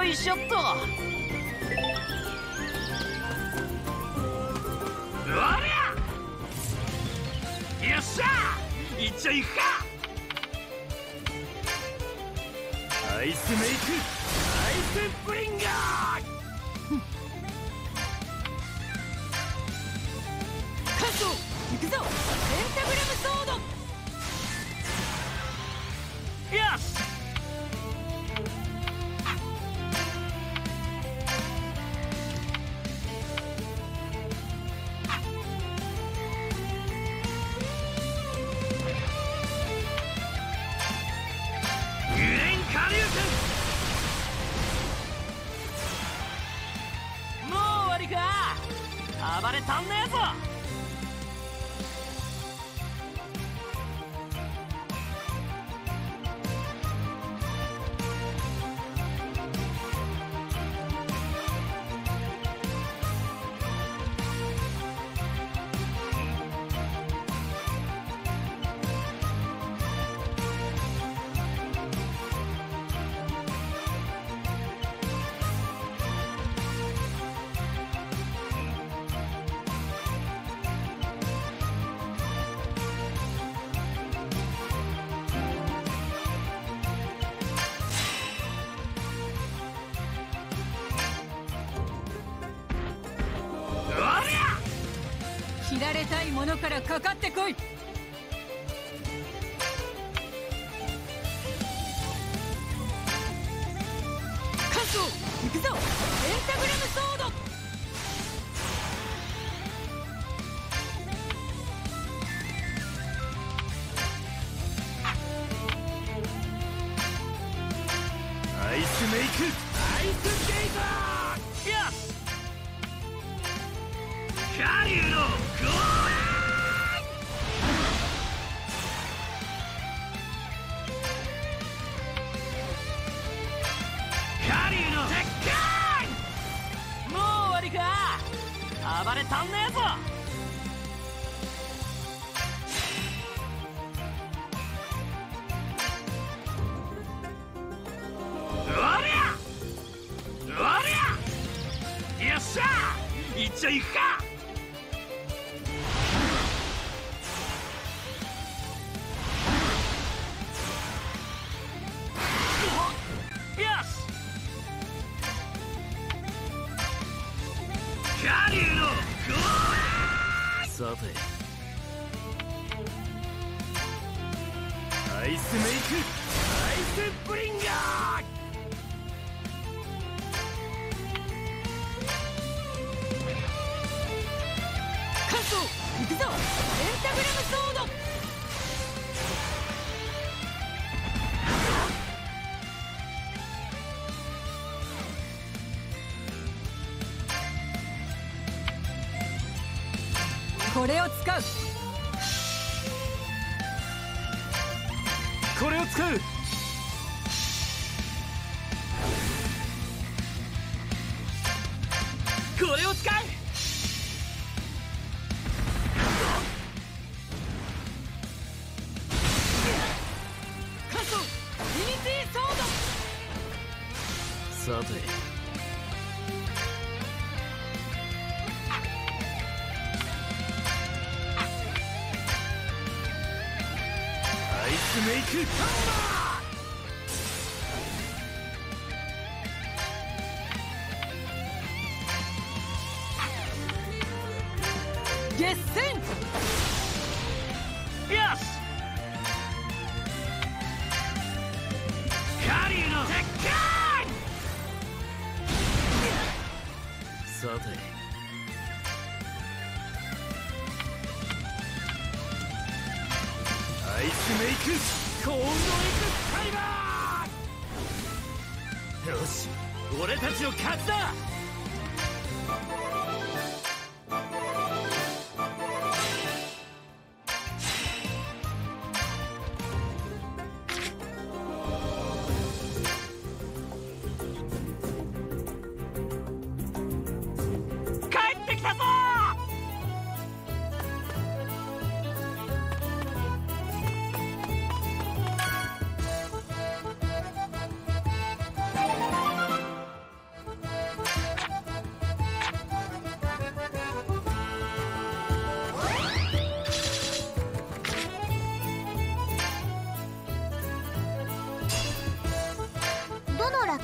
いしょっと。おりゃ、よっしゃ、いっちゃいくか。アイスメイク、アイスブリンガー。 カット行くぞ、ペンタグラムソード。 よし。暴れたんねえぞ。 切られたいものからかかってこい。カット行くぞ、ペンタグラムソード。 アイスメイク、アイスゲイザー。よし。カリュウのゴーカリュウの鉄拳。もう終わりか。暴れたんねえぞ。おりゃ、おりゃ、よっしゃ、いっちゃいくか。カリュウのゴー。さて、アイスメイク、アイスブリンガー。 カット行くぞ、ペンタグラムソード。これを使う。 これを使う。これを使う。 カットミニティソード。 さて、アイスメイクハンマー。決戦。 よし。カリュウの鉄拳。さて、アイスメイクコールドエクスカリバー。よし、俺たちの勝ちだ。帰ってきたぞ。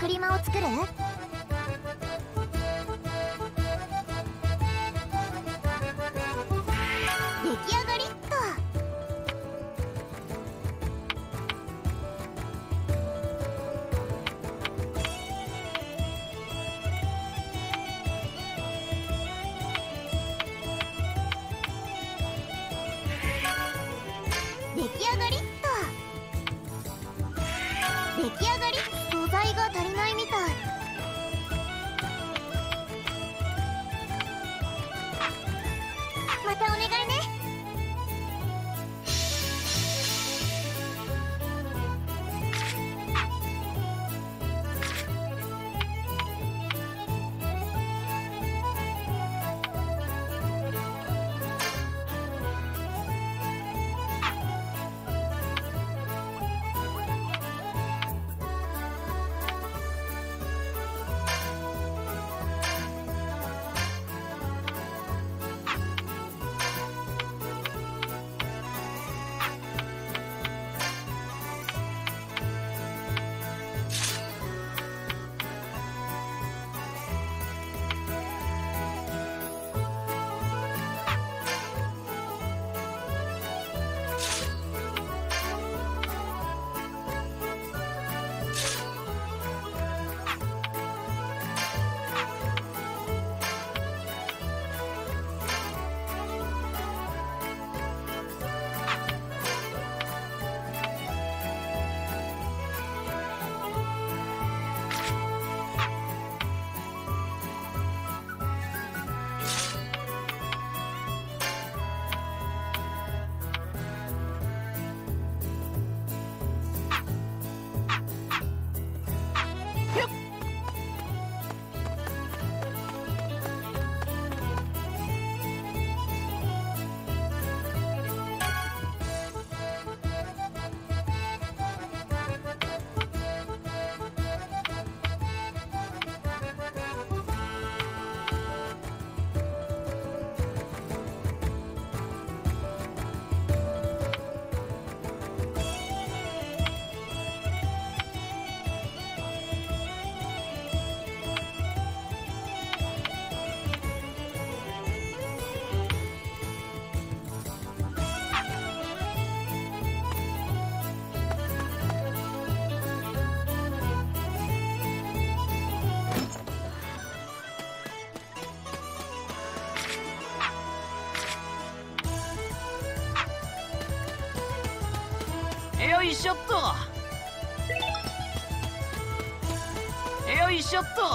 作り間を作る？出来上がりっと。出来上がりっと。出来上がり。素材が足りないみたい。またお願いね。 よいしょっと。よいしょっと。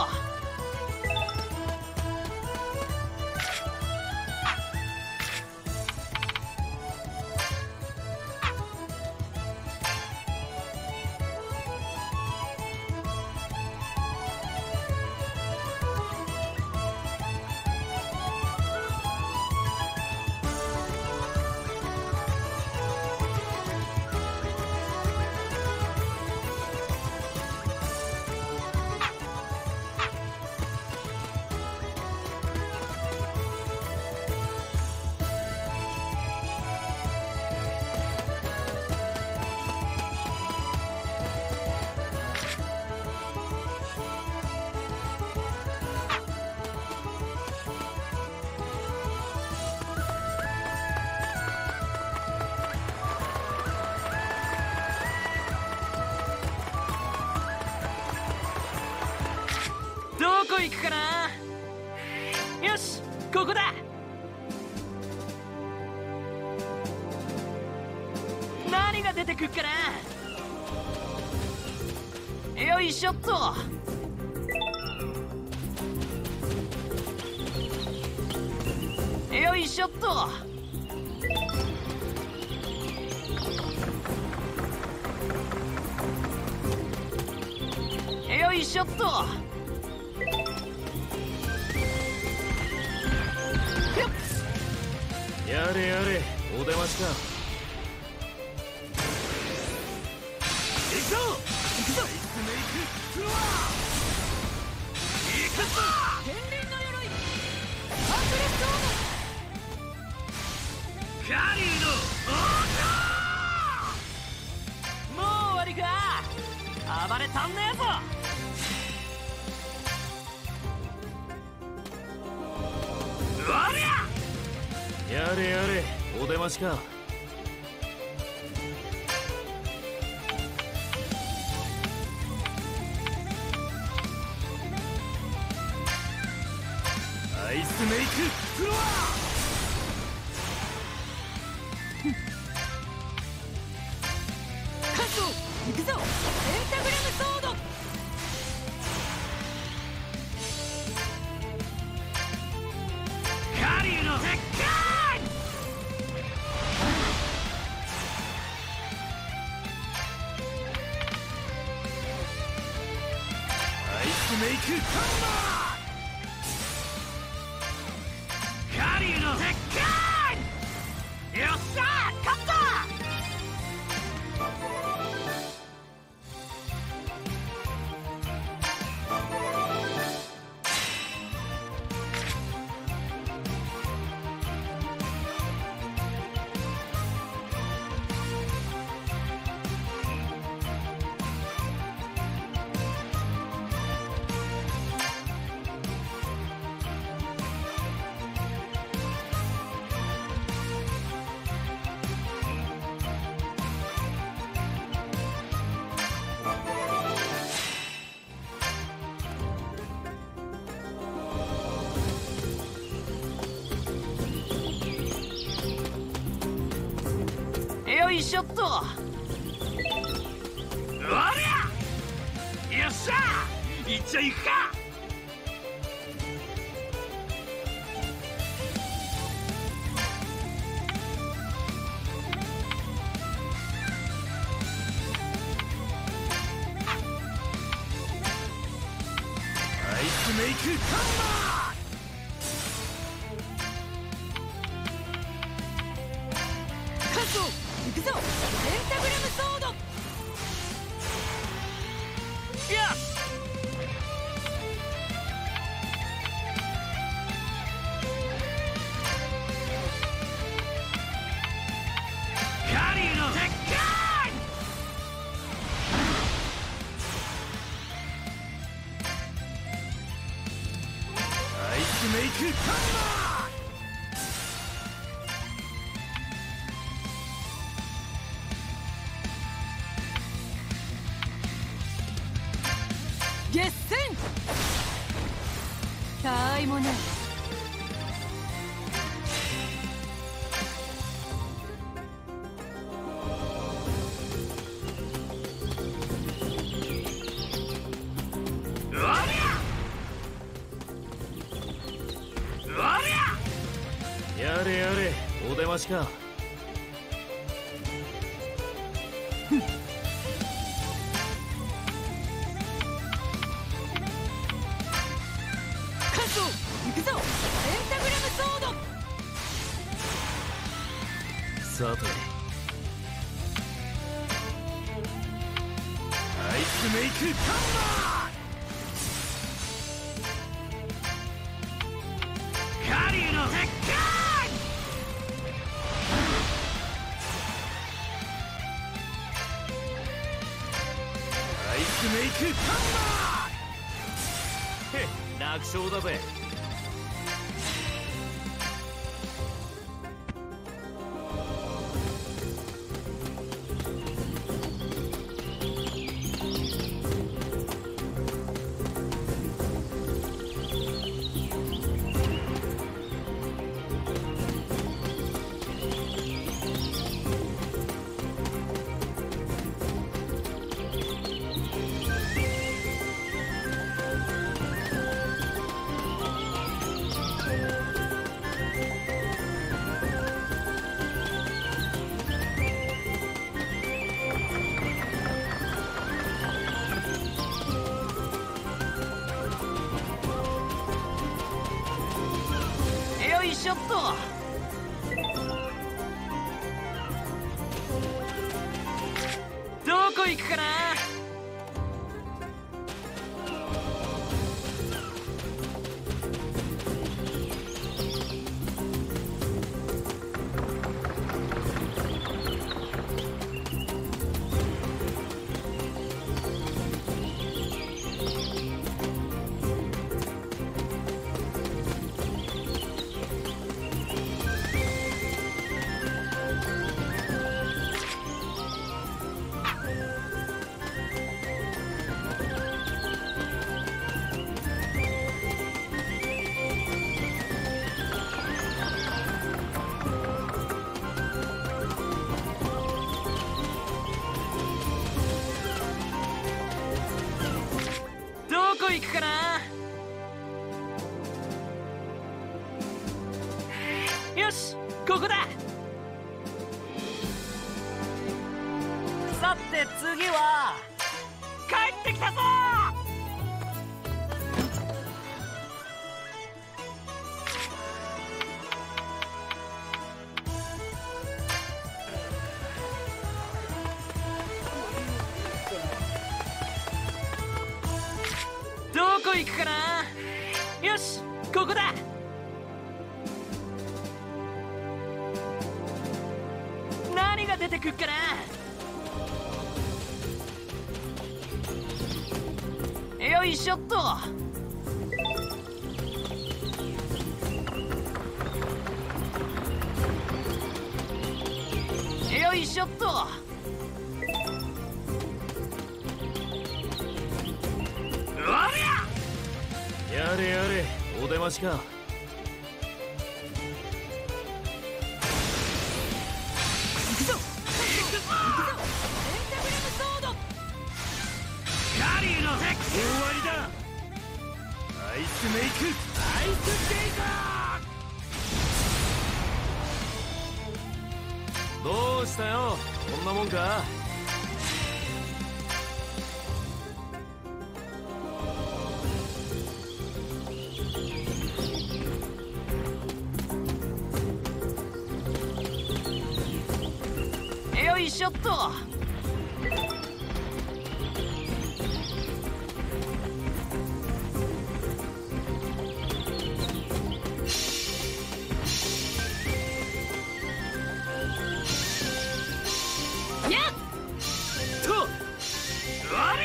どこ行くかな。よし、ここだ。何が出てくっかな。よいしょっと。よいしょっと。よいしょっと。 やれやれ、お出ましか。 行くぞ行くぞ行くぞ。 天輪の鎧アクレストカリーのもう終わりか。暴れ足んねえぞ。 やれやれ、お出ましか。アイスメイクフロア。 カズオ行くぞ。ペンタグラムソード。 カリュウの絶海。 アイスメイクハンマー。 カリュウの絶海。よっしゃー、勝った。 よいしょっと。 おりゃ、よっしゃー、いっちゃいくか。 アイスメイクハンマー。 行くぞ。ペンタグラムソード。 よし。カリュウの絶海。 アイスメイクハンマー。 決戦。たわいもない。 おりゃ、おりゃ。 やれやれ、お出ましか。 行くぞ。ペンタグラムソード。 さて、アイスメイクハンマー。カリュウの絶海。 アイスメイクハンマー。へっ、楽勝だぜ。 よいしょっと。どこ行くかな。 かな。よし、ここだ。さて次は帰ってきたぞ。どこ行くかな。よし、ここだ。何が出てくっかな。よいしょっと。よいしょっと。 やれやれ、お出ましか。 カリーのテック終わりだ。アイスメイク、アイステイカー。 どうしたよ、こんなもんか。 よいしょっと。 やっと、おり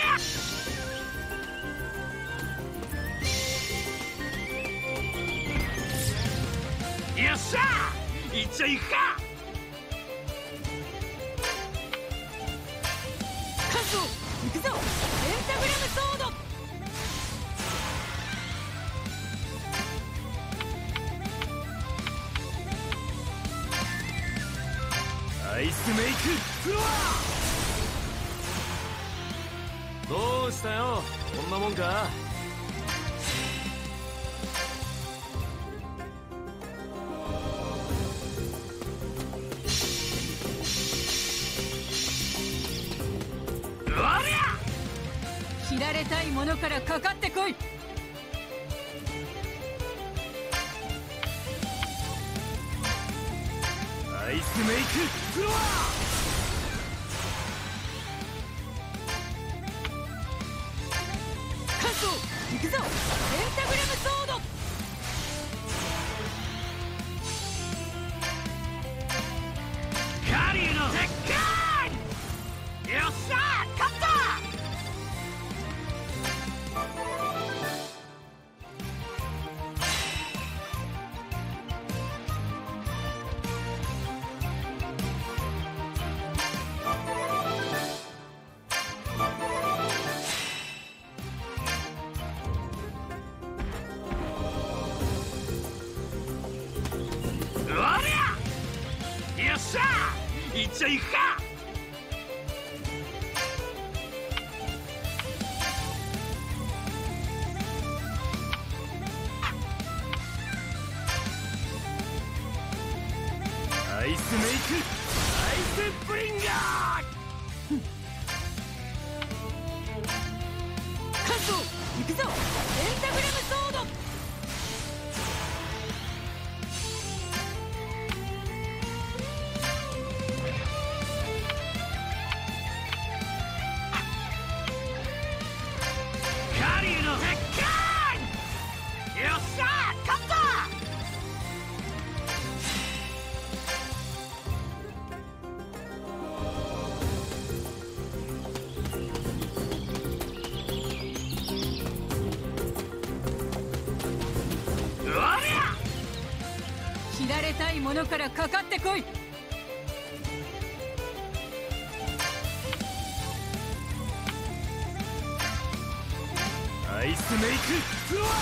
ゃ。よっしゃ、いっちゃいくか。 行くぞ、ペンタグラムソード。 アイスメイクフロア。 どうしたよ、こんなもんか。 切られたいものからかかってこい。 アイスメイクフロア。 カッソ、行くぞ、ペンタグラムソード。 カリーの鉄拳。よっしゃ、勝った。よっしゃ、いっちゃいくか。アイスメイク、アイスブリンガー。 カッソ、行くぞ、ペンタグラムソード。 カリーの鉄拳。よっしゃ、勝った。 切られたいものからかかってこい。 アイスメイクフロア。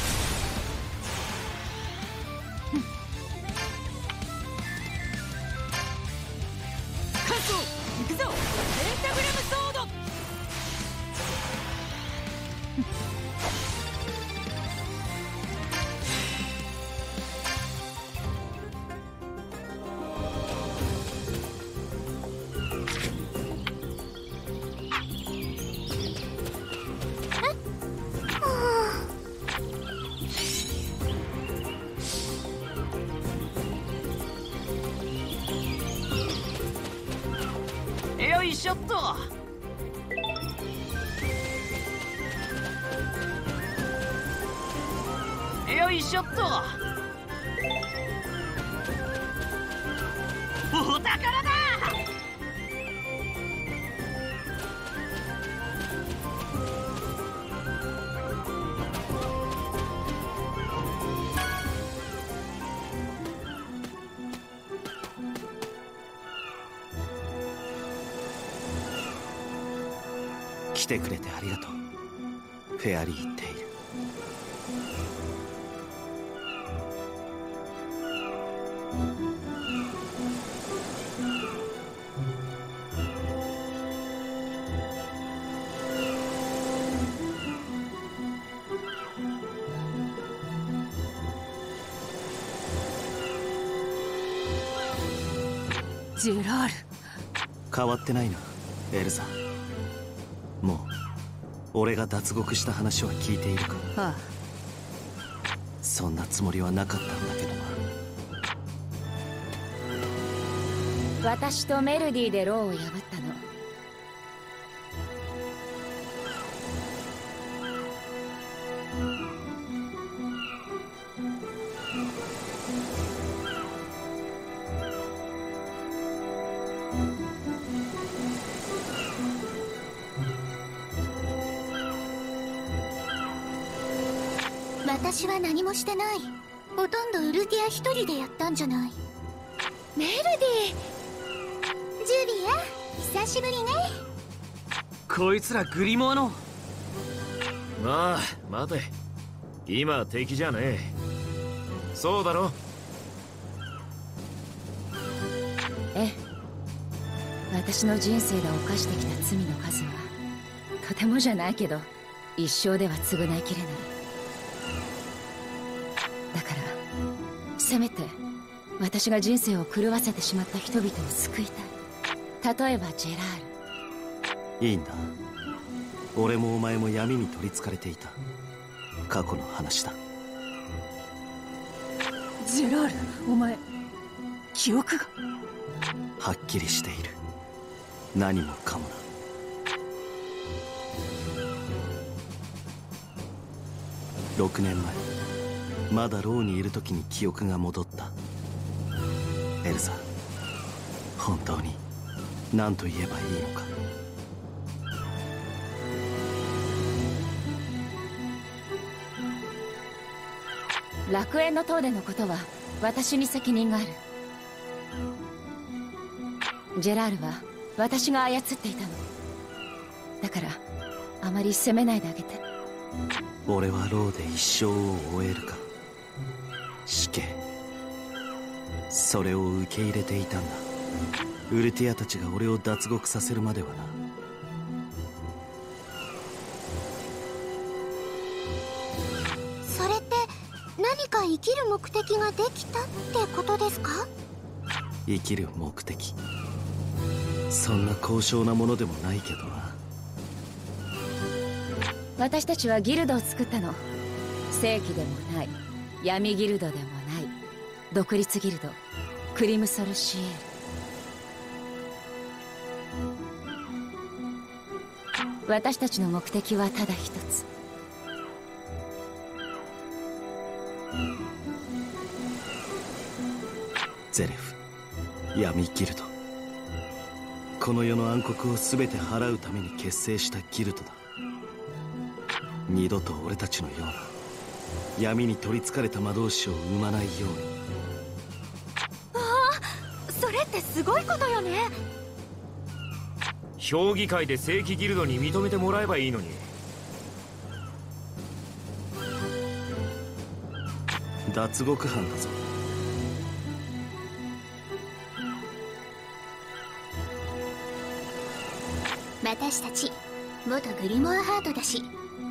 カッソ、行くぞ、ペンタグラムソード。 しょっと。よいしょっと。お宝だ。 来てくれてありがとう、フェアリーテイル。 ジェラール。 変わってないな、エルザ。もう俺が脱獄した話は聞いているか？ ああ。 そんなつもりはなかったんだけどな。 私とメルディでローを破ったの。 私は何もしてない。ほとんどウルティア一人でやったんじゃない。メルディ、ジュリア、久しぶりね。 こいつらグリモアの。 まあ待て、今敵じゃねえ。そうだろ。 ええ、私の人生で犯してきた罪の数はとてもじゃないけど一生では償いきれない。だからせめて私が人生を狂わせてしまった人々を救いたい。例えばジェラール。 いいんだ、俺もお前も闇に取りつかれていた過去の話だ。 ジェラール、お前記憶がはっきりしている。何もかもな。ろくねんまえ、まだローにいる時に記憶が戻った。エルザ、本当に何と言えばいいのか。 楽園の塔でのことは私に責任がある。ジェラールは私が操っていたの。だからあまり責めないであげて。 俺はローで一生を終えるか、死刑、それを受け入れていたんだ。ウルティアたちが俺を脱獄させるまではな。 それって何か生きる目的ができたってことですか？ 生きる目的、そんな高尚なものでもないけどな。 私たちはギルドを作ったの。正規でもない闇ギルドでもない独立ギルド、クリムソルシエール。私たちの目的はただ一つ。 ゼレフ、闇ギルド、この世の暗黒を全て払うために結成したギルドだ。二度と俺たちのような闇に取りつかれた魔導士を生まないように。 ああ、それってすごいことよね。 評議会で正規ギルドに認めてもらえばいいのに。 脱獄犯だぞ。 私たち元グリモアハートだし。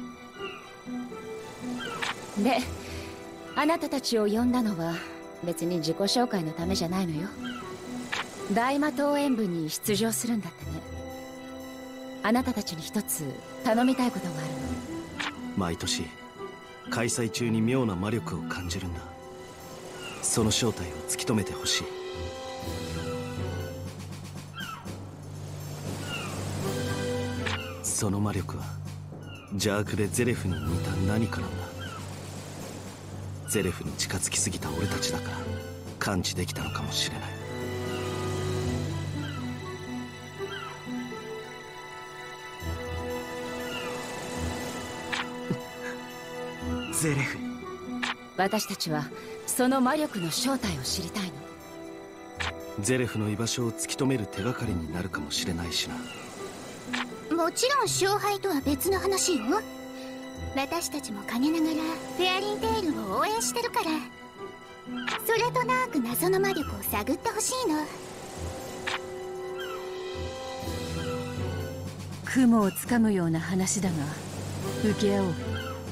で、あなたたちを呼んだのは別に自己紹介のためじゃないのよ。大魔党演舞に出場するんだってね。あなたたちに一つ頼みたいことがあるの。 毎年開催中に妙な魔力を感じるんだ。その正体を突き止めてほしい。 その魔力は邪悪でゼレフに似た何かなんだ。ゼレフに近づきすぎた俺たちだから感知できたのかもしれない。 ゼレフ、 私たちはその魔力の正体を知りたいの。 ゼレフの居場所を突き止める手がかりになるかもしれないしな。 もちろん勝敗とは別の話よ。私たちも陰ながらフェアリーテイルを応援してるから、それとなく謎の魔力を探ってほしいの。 雲をつかむような話だが受け合おう。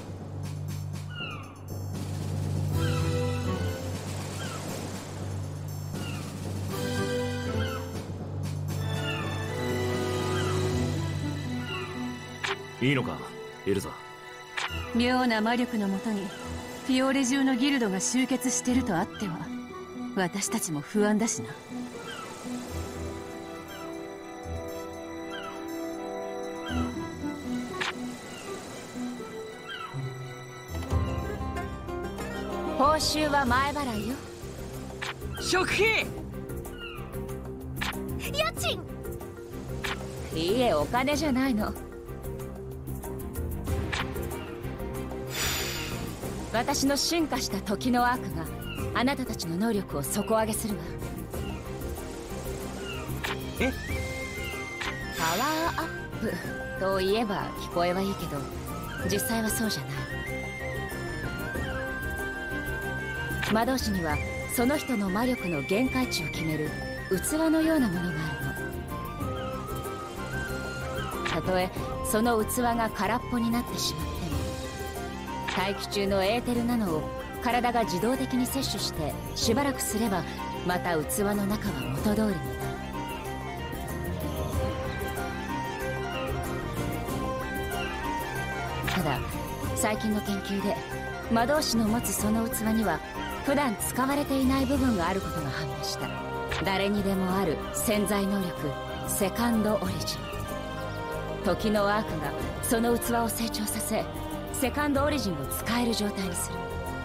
いいのかエルザ。 妙な魔力のもとにフィオーレ中のギルドが集結してるとあっては私たちも不安だしな。 報酬は前払いよ。 食費、 家賃。 いいえ、お金じゃないの。私の進化した時のアークがあなたたちの能力を底上げするわ。 え？ パワーアップといえば聞こえはいいけど実際はそうじゃない。魔導士にはその人の魔力の限界値を決める器のようなものがあるの。たとえその器が空っぽになってしまっても大気中のエーテルナノを体が自動的に摂取してしばらくすればまた器の中は元通りになる。ただ最近の研究で魔導士の持つその器には普段使われていない部分があることが判明した。誰にでもある潜在能力、セカンドオリジン。時のアークがその器を成長させセカンドオリジンを使える状態にする。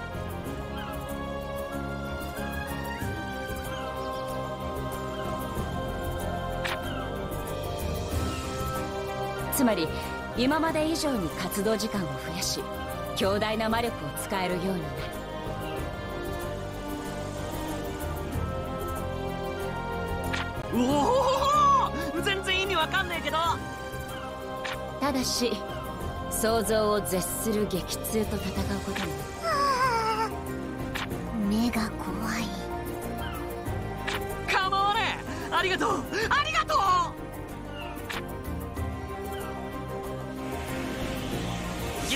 つまり今まで以上に活動時間を増やし強大な魔力を使えるようになる。 おお、全然意味わかんねえけど。 ただし想像を絶する激痛と戦うことになる。 目が怖い。 カモーレ、ありがとうありがとう。ギ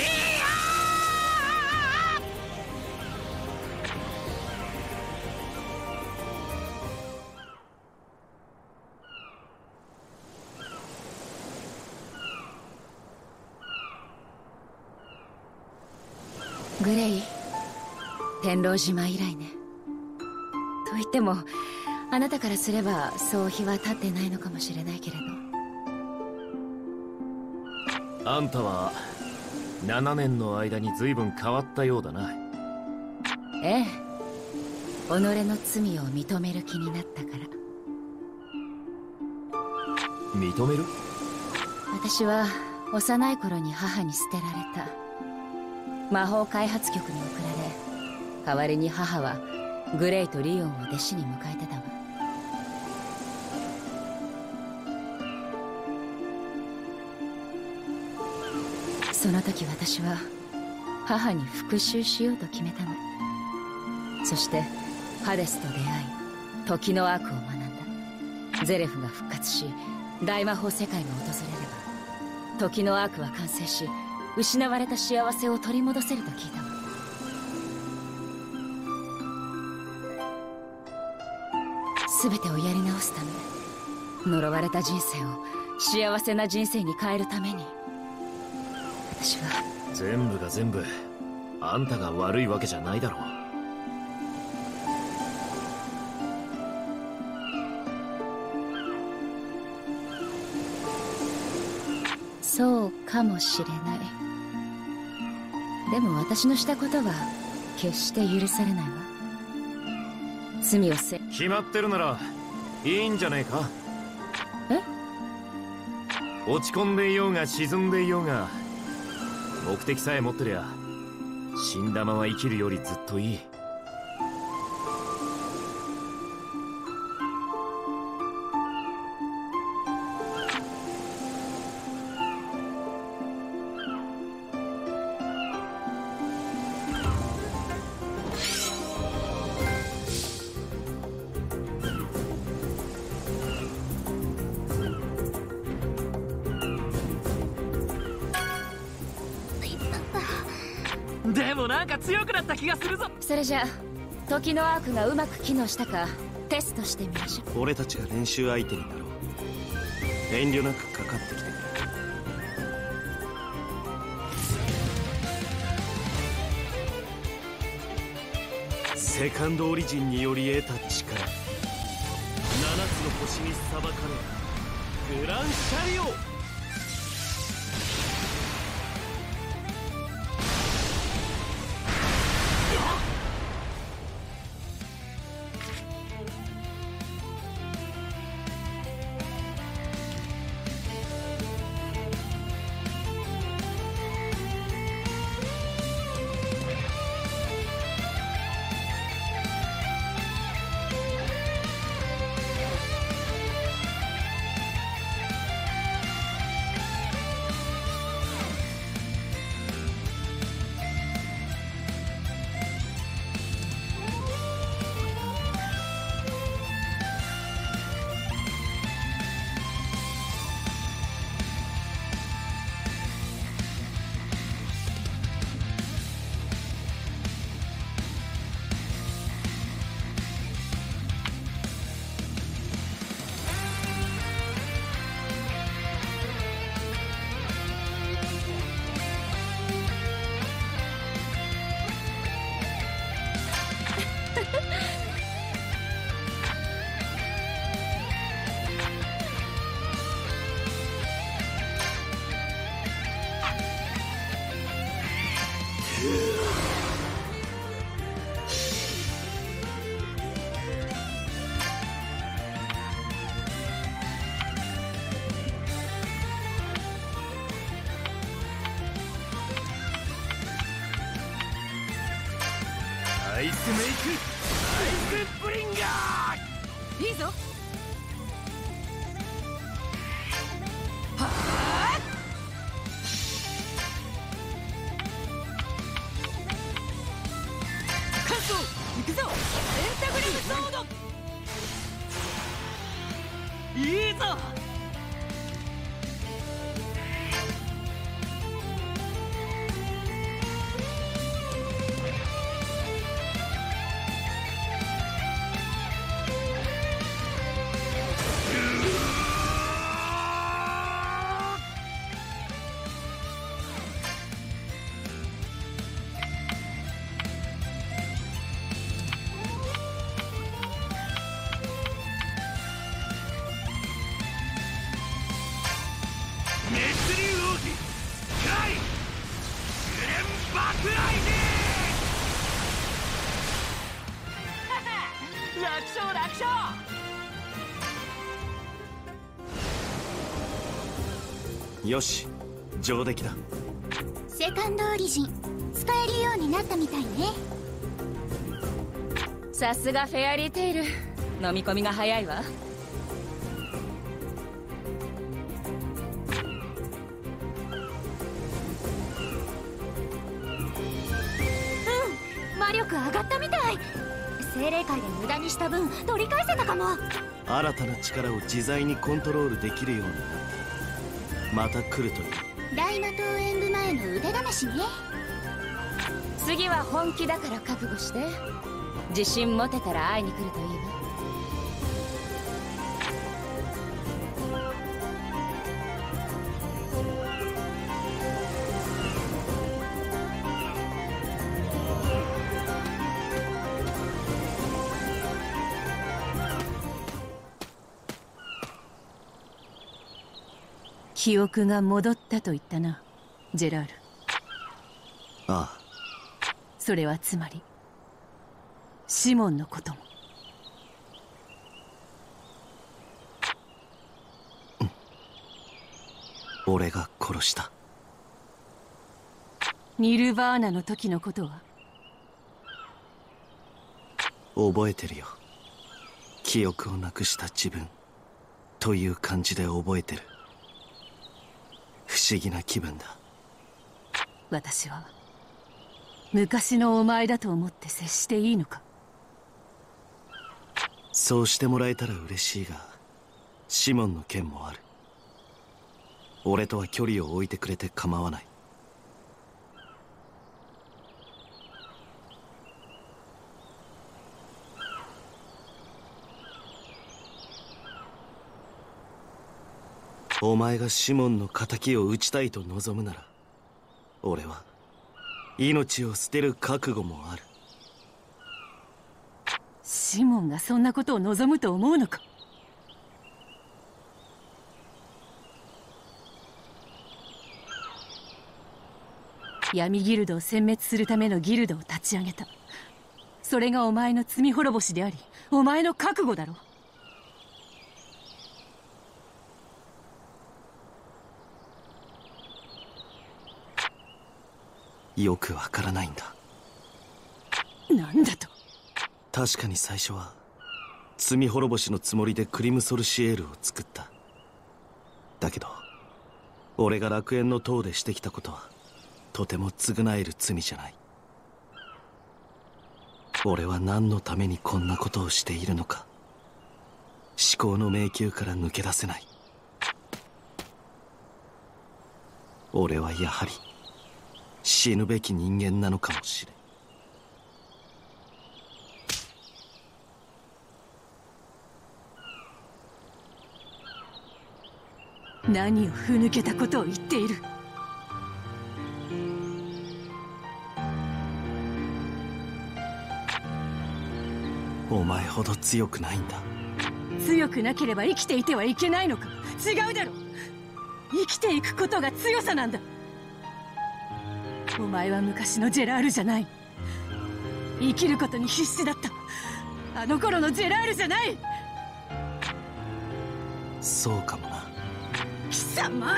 グレイ、天狼島以来ね。と言ってもあなたからすればそう日は経ってないのかもしれないけれど。 あんたはななねんの間に随分変わったようだな。 ええ、己の罪を認める気になったから。 認める？ 私は幼い頃に母に捨てられた。魔法開発局に送られ、代わりに母はグレイとリオンを弟子に迎えてたわ。その時私は母に復讐しようと決めたの。そしてハデスと出会い時のアークを学んだ。ゼレフが復活し大魔法世界が訪れれば時のアークは完成し失われた幸せを取り戻せると聞いたわ。全てをやり直すため、呪われた人生を幸せな人生に変えるために私は。 全部が全部あんたが悪いわけじゃないだろう。 そうかもしれない。でも私のしたことは決して許されないわ。罪をせ決まってるならいいんじゃねえか。 え？ 落ち込んでいようが沈んでいようが目的さえ持ってりゃ死んだまま生きるよりずっといい。 でもなんか強くなった気がするぞ。 それじゃ時のアークがうまく機能したかテストしてみましょう。 俺たちが練習相手になろう。遠慮なくかかってきてくれ。セカンドオリジンにより得た力、七つの星に裁かれるグランシャリオ。 アイスメイク、アイスブリンガー。 いいぞ。はあ、関東行くぞ。エンタグリムソード。いいぞ。 楽勝楽勝。 よし、上出来だ。 セカンドオリジン使えるようになったみたいね。 さすがフェアリーテイル、飲み込みが早いわ。 うん、魔力上がったみたい。精霊界で無駄にした分取り返せたかも。 新たな力を自在にコントロールできるようになった。また来るといい。 大魔島演舞前の腕試しね。 次は本気だから覚悟して。自信持てたら会いに来るといいわ。 記憶が戻ったと言ったな、ジェラール。 ああ。 それはつまりシモンのことも。 うん、俺が殺した。 ニルバーナの時のことは覚えてるよ。記憶をなくした自分という感じで覚えてる。不思議な気分だ。 私は昔のお前だと思って接していいのか？ そうしてもらえたら嬉しいが、シモンの件もある。俺とは距離を置いてくれて構わない。お前がシモンの仇を討ちたいと望むなら、俺は命を捨てる覚悟もある。 シモンがそんなことを望むと思うのか？闇ギルドを殲滅するためのギルドを立ち上げた。それがお前の罪滅ぼしであり、お前の覚悟だろ。 よくわからないんだ。 なんだと？ 確かに最初は罪滅ぼしのつもりでクリムソルシエールを作った。だけど俺が楽園の塔でしてきたことはとても償える罪じゃない。俺は何のためにこんなことをしているのか、思考の迷宮から抜け出せない。俺はやはり死ぬべき人間なのかもしれん。 何をふぬけたことを言っている。 お前ほど強くないんだ。 強くなければ生きていてはいけないのか？違うだろ。生きていくことが強さなんだ。お前は昔のジェラールじゃない。生きることに必死だったあの頃のジェラールじゃない。 そうかもな。 貴様！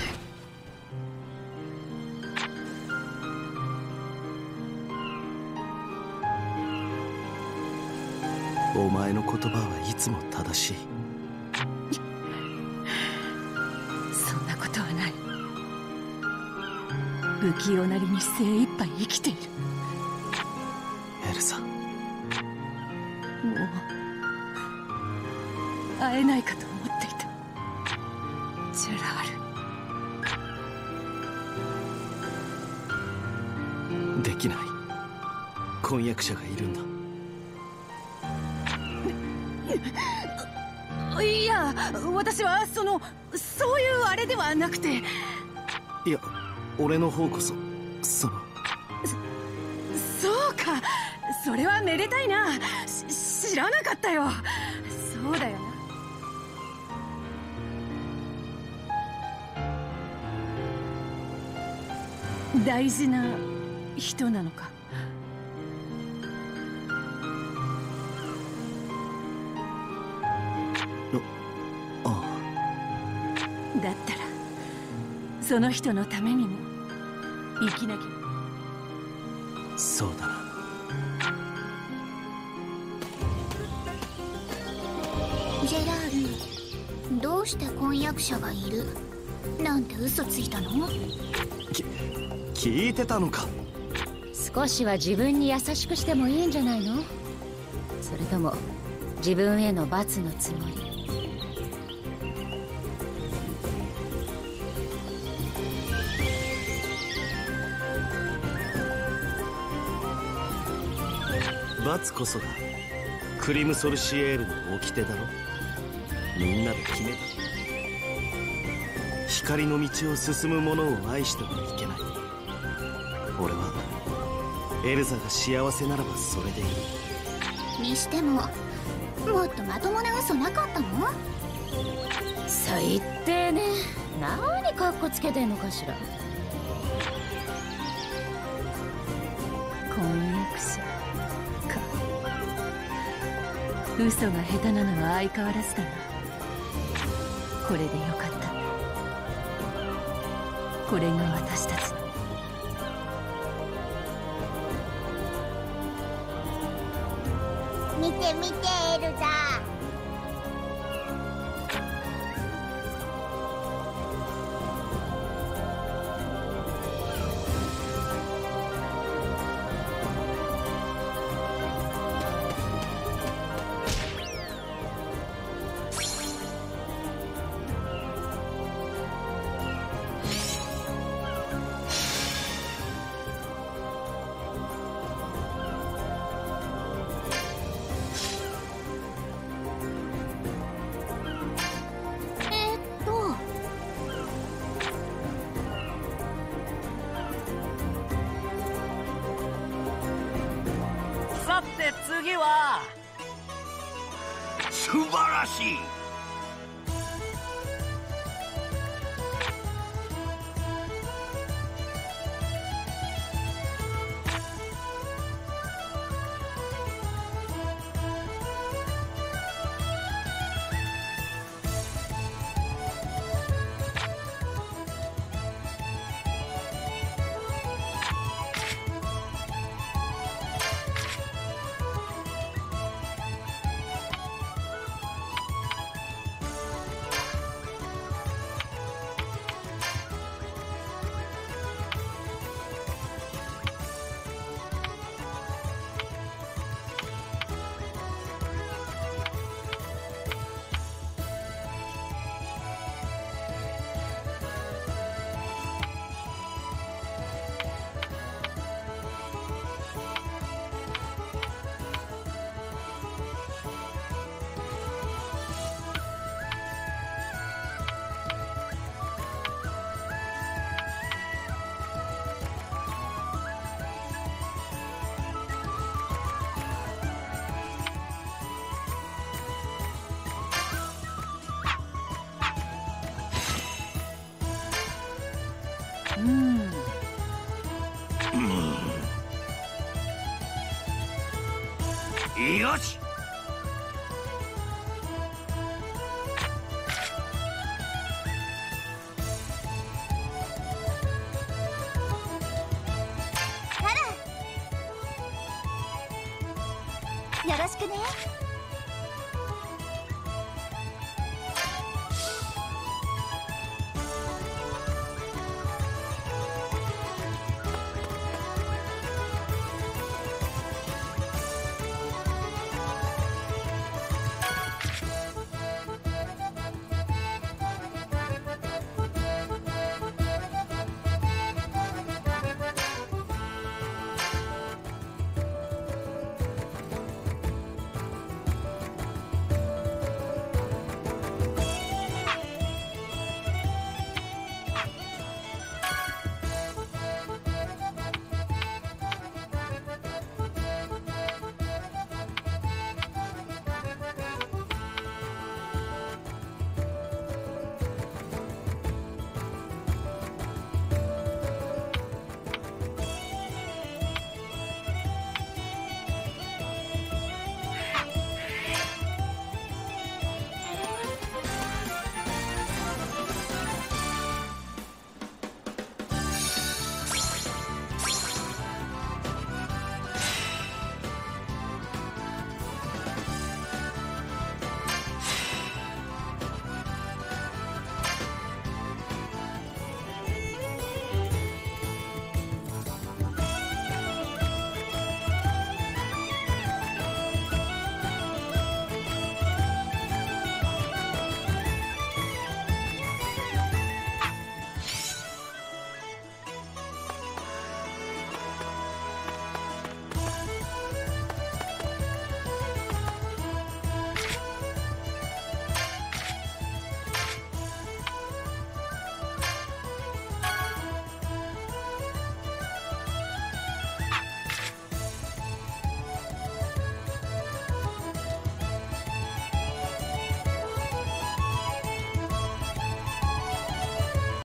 お前の言葉はいつも正しい。 そんなことはない。不器用なりに精一杯生きている。 エルサ、もう会えないかと思っていた。ジェラール。できない。婚約者がいるんだ。 いや、私はそのそういうあれではなくて。 いや、俺の方こそそのそそうか、それはめでたいな。し知らなかったよ。そうだよな。大事な人なのか？だったらその人のためにも生きなきゃ。 そうだな。 ジェラール、どうして婚約者がいるなんて嘘ついたの？ き聞いてたのか？ 少しは自分に優しくしてもいいんじゃないの？それとも自分への罰のつもり？ 罰こそがクリムソルシエールの掟だろ。みんなで決めた。光の道を進む者を愛してはいけない。俺はエルザが幸せならばそれでいい。にしてももっとまともな嘘なかったの？ 最低ね。 何カッコつけてんのかしら。婚約者か。嘘が下手なのは相変わらずだな。これでよかった。これが私たちの見て見てエルザ。 次は素晴らしい。 うん、 よし。 よろしくね。